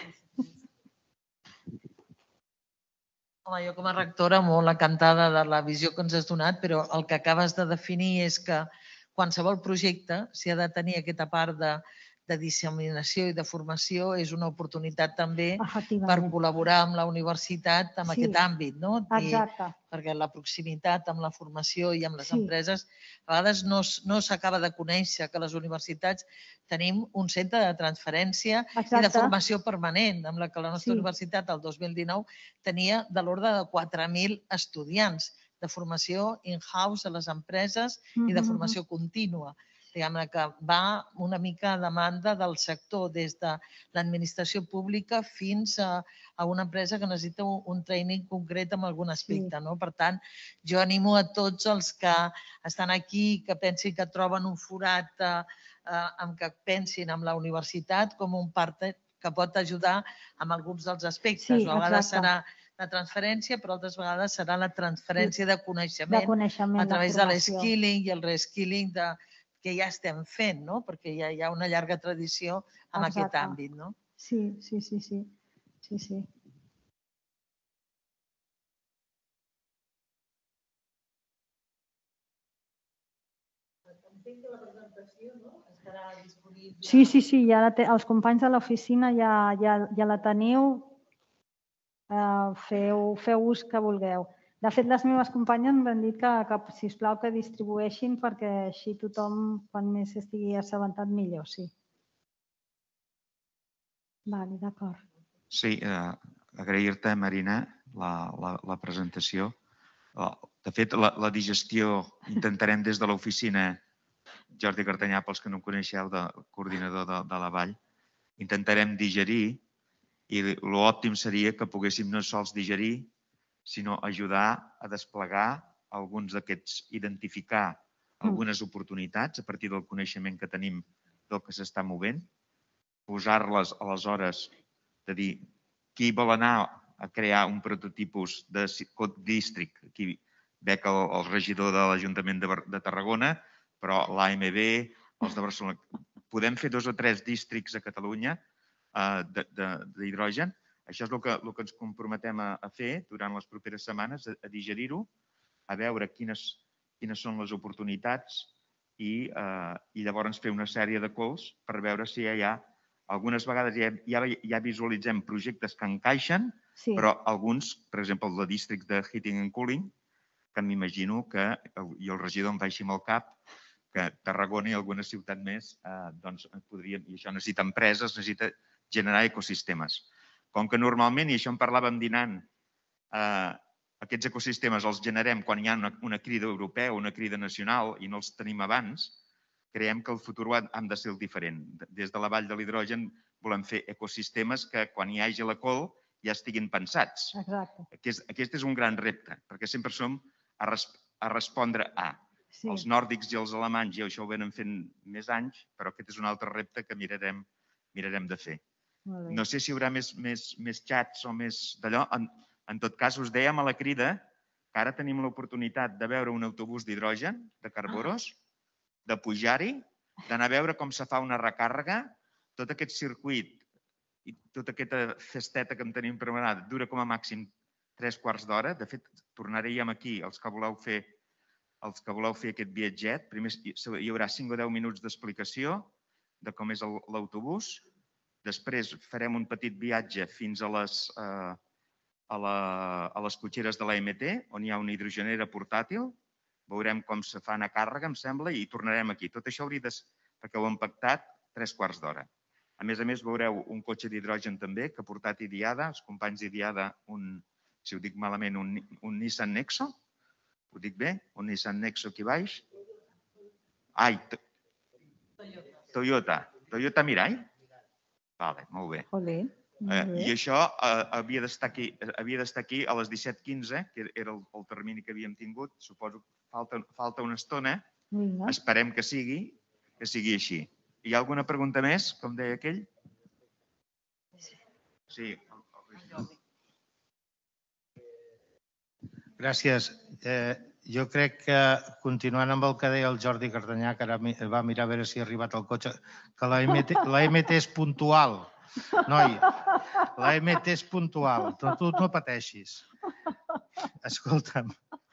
Home, jo com a rectora molt encantada de la visió que ens has donat, però el que acabes de definir és que qualsevol projecte, si ha de tenir aquesta part de disseminació i de formació, és una oportunitat també per col·laborar amb la universitat en aquest àmbit, no? Exacte. Perquè la proximitat amb la formació i amb les empreses a vegades no s'acaba de conèixer que les universitats tenim un centre de transferència i de formació permanent, amb la que la nostra universitat el 2019 tenia de l'ordre de 4.000 estudiants de formació in-house a les empreses i de formació contínua. Diguem-ne que va una mica a demanda del sector, des de l'administració pública fins a una empresa que necessita un training concret en algun aspecte. Per tant, jo animo a tots els que estan aquí, que pensin que troben un forat, que pensin en la universitat com un partner que pot ajudar en alguns dels aspectes. A vegades serà la transferència, però altres vegades serà la transferència de coneixement a través de l'skilling i el reskilling que ja estem fent, perquè ja hi ha una llarga tradició en aquest àmbit. Sí. Sí, ja els companys de l'oficina ja la teniu. Feu ús que vulgueu. De fet, les meves companyes m'han dit que, sisplau, que distribueixin perquè així tothom, quan més estigui assabentat, millor, sí. D'acord. Sí, agrair-te, Marina, la presentació. De fet, la digestió intentarem des de l'oficina, Jordi Cartanyà, pels que no em coneixeu, coordinador de la Vall, intentarem digerir i l'òptim seria que poguéssim no sols digerir, sinó ajudar a desplegar alguns d'aquests, identificar algunes oportunitats a partir del coneixement que tenim del que s'està movent, posar-les aleshores de dir qui vol anar a crear un prototipus de code district. Aquí veig el regidor de l'Ajuntament de Tarragona, però l'AMB, els de Barcelona. Podem fer 2 o 3 districts a Catalunya d'hidrogen. Això és el que ens comprometem a fer durant les properes setmanes, a digerir-ho, a veure quines són les oportunitats i llavors fer una sèrie de calls per veure si hi ha... Algunes vegades ja visualitzem projectes que encaixen, però alguns, per exemple, el de districts de heating and cooling, que m'imagino que, i el regidor em fa així amb el cap, que Tarragona i alguna ciutat més podrien, i això necessita empreses, necessita generar ecosistemes. Com que normalment, i això en parlàvem dinant, aquests ecosistemes els generem quan hi ha una crida europea o una crida nacional i no els tenim abans, creiem que el futur hem de ser el diferent. Des de la Vall de l'Hidrogen volem fer ecosistemes que quan hi hagi la col ja estiguin pensats. Exacte. Aquest és un gran repte, perquè sempre som a respondre a. Els nòrdics i els alemanys ja això ho venen fent més anys, però aquest és un altre repte que mirarem de fer. No sé si hi haurà més xats o més d'allò. En tot cas, us dèiem a la crida que ara tenim l'oportunitat de veure un autobús d'hidrogen, de Carburos, de pujar-hi, d'anar a veure com se fa una recàrrega, tot aquest circuit i tota aquesta festeta que en tenim preparada dura com a màxim 3 quarts d'hora. De fet, tornaríem aquí, els que voleu fer aquest viatget. Primer hi haurà 5 o 10 minuts d'explicació de com és l'autobús. Després farem un petit viatge fins a les cotxeres de l'AMT, on hi ha una hidrogenera portàtil. Veurem com se fa una càrrega, em sembla, i tornarem aquí. Tot això hauria de ser, perquè ho hem pactat, 3 quarts d'hora. A més, veureu un cotxe d'hidrogen també, que ha portat Idiada, els companys d'Idiada, si ho dic malament, un Nissan Nexo. Ho dic bé? Un Nissan Nexo aquí baix. Ai, Toyota Mirai? Vale, molt bé. I això havia d'estar aquí a les 17:15, que era el termini que havíem tingut. Suposo que falta una estona. Esperem que sigui així. Hi ha alguna pregunta més, com deia aquell? Sí. Gràcies. Jo crec que, continuant amb el que deia el Jordi Cardanyà, que ara va mirar a veure si ha arribat el cotxe, que la MT és puntual. Noi, la MT és puntual. Tu no pateixis. Escolta'm.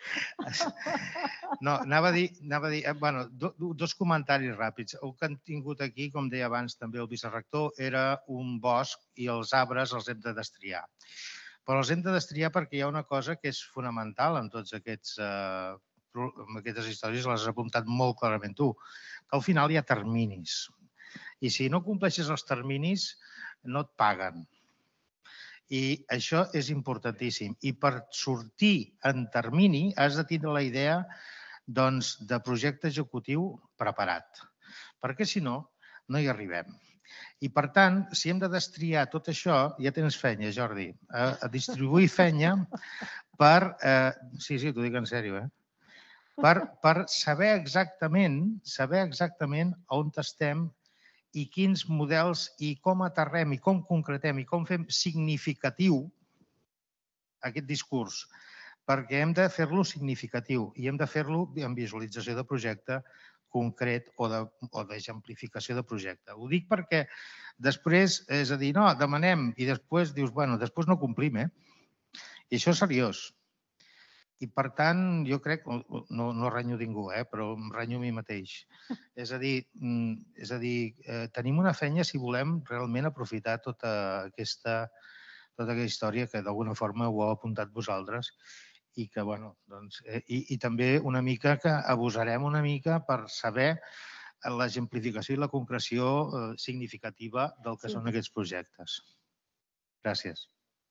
No, anava a dir, dos comentaris ràpids. El que han tingut aquí, com deia abans també el vicerector, era un bosc i els arbres els hem de destriar. Però els hem de destriar perquè hi ha una cosa que és fonamental en totes aquestes històries, les has apuntat molt clarament tu, que al final hi ha terminis. I si no compleixes els terminis, no et paguen. I això és importantíssim. I per sortir en termini has de tindre la idea de projecte executiu preparat. Perquè si no, no hi arribem. I per tant, si hem de destriar tot això, ja tens feina, Jordi, a distribuir feina per... Sí, t'ho dic en sèrio, per saber exactament on estem i quins models i com aterrem i com concretem i com fem significatiu aquest discurs, perquè hem de fer-lo significatiu i hem de fer-lo en visualització de projecte concret o d'exemplificació de projecte. Ho dic perquè després, és a dir, no, demanem i després dius, bueno, després no complim, I això és seriós. I per tant, jo crec, no renyo ningú, però em renyo a mi mateix. És a dir, tenim una feina si volem realment aprofitar tota aquesta història que d'alguna forma ho heu apuntat vosaltres i que, bueno, doncs, i també una mica que abusarem una mica per saber l'exemplificació i la concreció significativa del que són aquests projectes. Gràcies.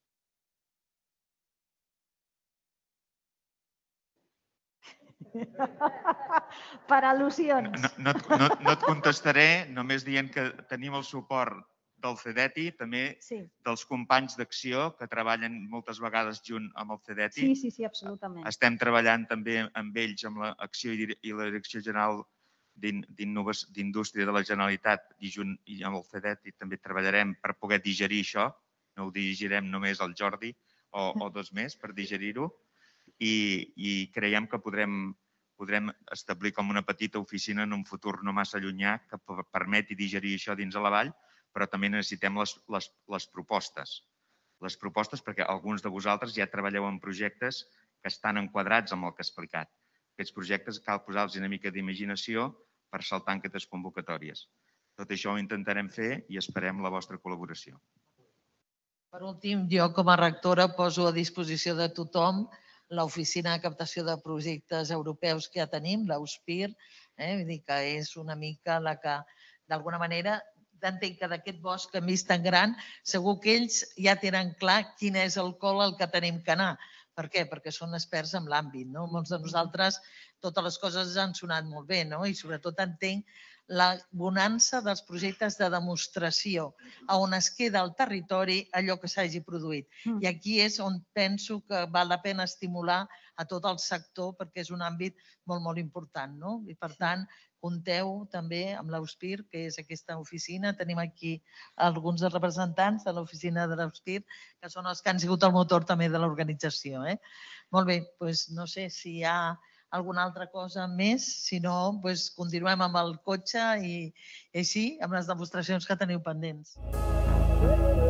Per al·lusions. No et contestaré, només dient que tenim el suport del CEDETI, també dels companys d'acció que treballen moltes vegades junt amb el CEDETI. Sí, absolutament. Estem treballant també amb ells, amb l'Acció i la Direcció General d'Indústria de la Generalitat i amb el CEDETI també treballarem per poder digerir això. No ho dirigirem només al Jordi o dos més per digerir-ho i creiem que podrem establir com una petita oficina en un futur no massa llunyà que permeti digerir això dins de la vall, però també necessitem les propostes. Les propostes perquè alguns de vosaltres ja treballeu en projectes que estan enquadrats amb el que he explicat. Aquests projectes cal posar-los una mica d'imaginació per saltar en aquestes convocatòries. Tot això ho intentarem fer i esperem la vostra col·laboració. Per últim, jo com a rectora poso a disposició de tothom l'oficina de captació de projectes europeus que ja tenim, l'AUSPIR, vull dir que és una mica la que, d'alguna manera, entenc que d'aquest bosc que hem vist tan gran, segur que ells ja tenen clar quin és el col al que tenim que anar. Per què? Perquè són experts en l'àmbit. Molts de nosaltres, totes les coses han sonat molt bé i sobretot entenc la bonança dels projectes de demostració, on es queda al territori allò que s'hagi produït. I aquí és on penso que val la pena estimular a tot el sector perquè és un àmbit molt, molt important. I per tant, compteu també amb l'AUSPIR, que és aquesta oficina. Tenim aquí alguns dels representants de l'oficina de l'AUSPIR, que són els que han sigut el motor també de l'organització. Molt bé, doncs no sé si hi ha alguna altra cosa més, si no, continuem amb el cotxe i així, amb les demostracions que teniu pendents.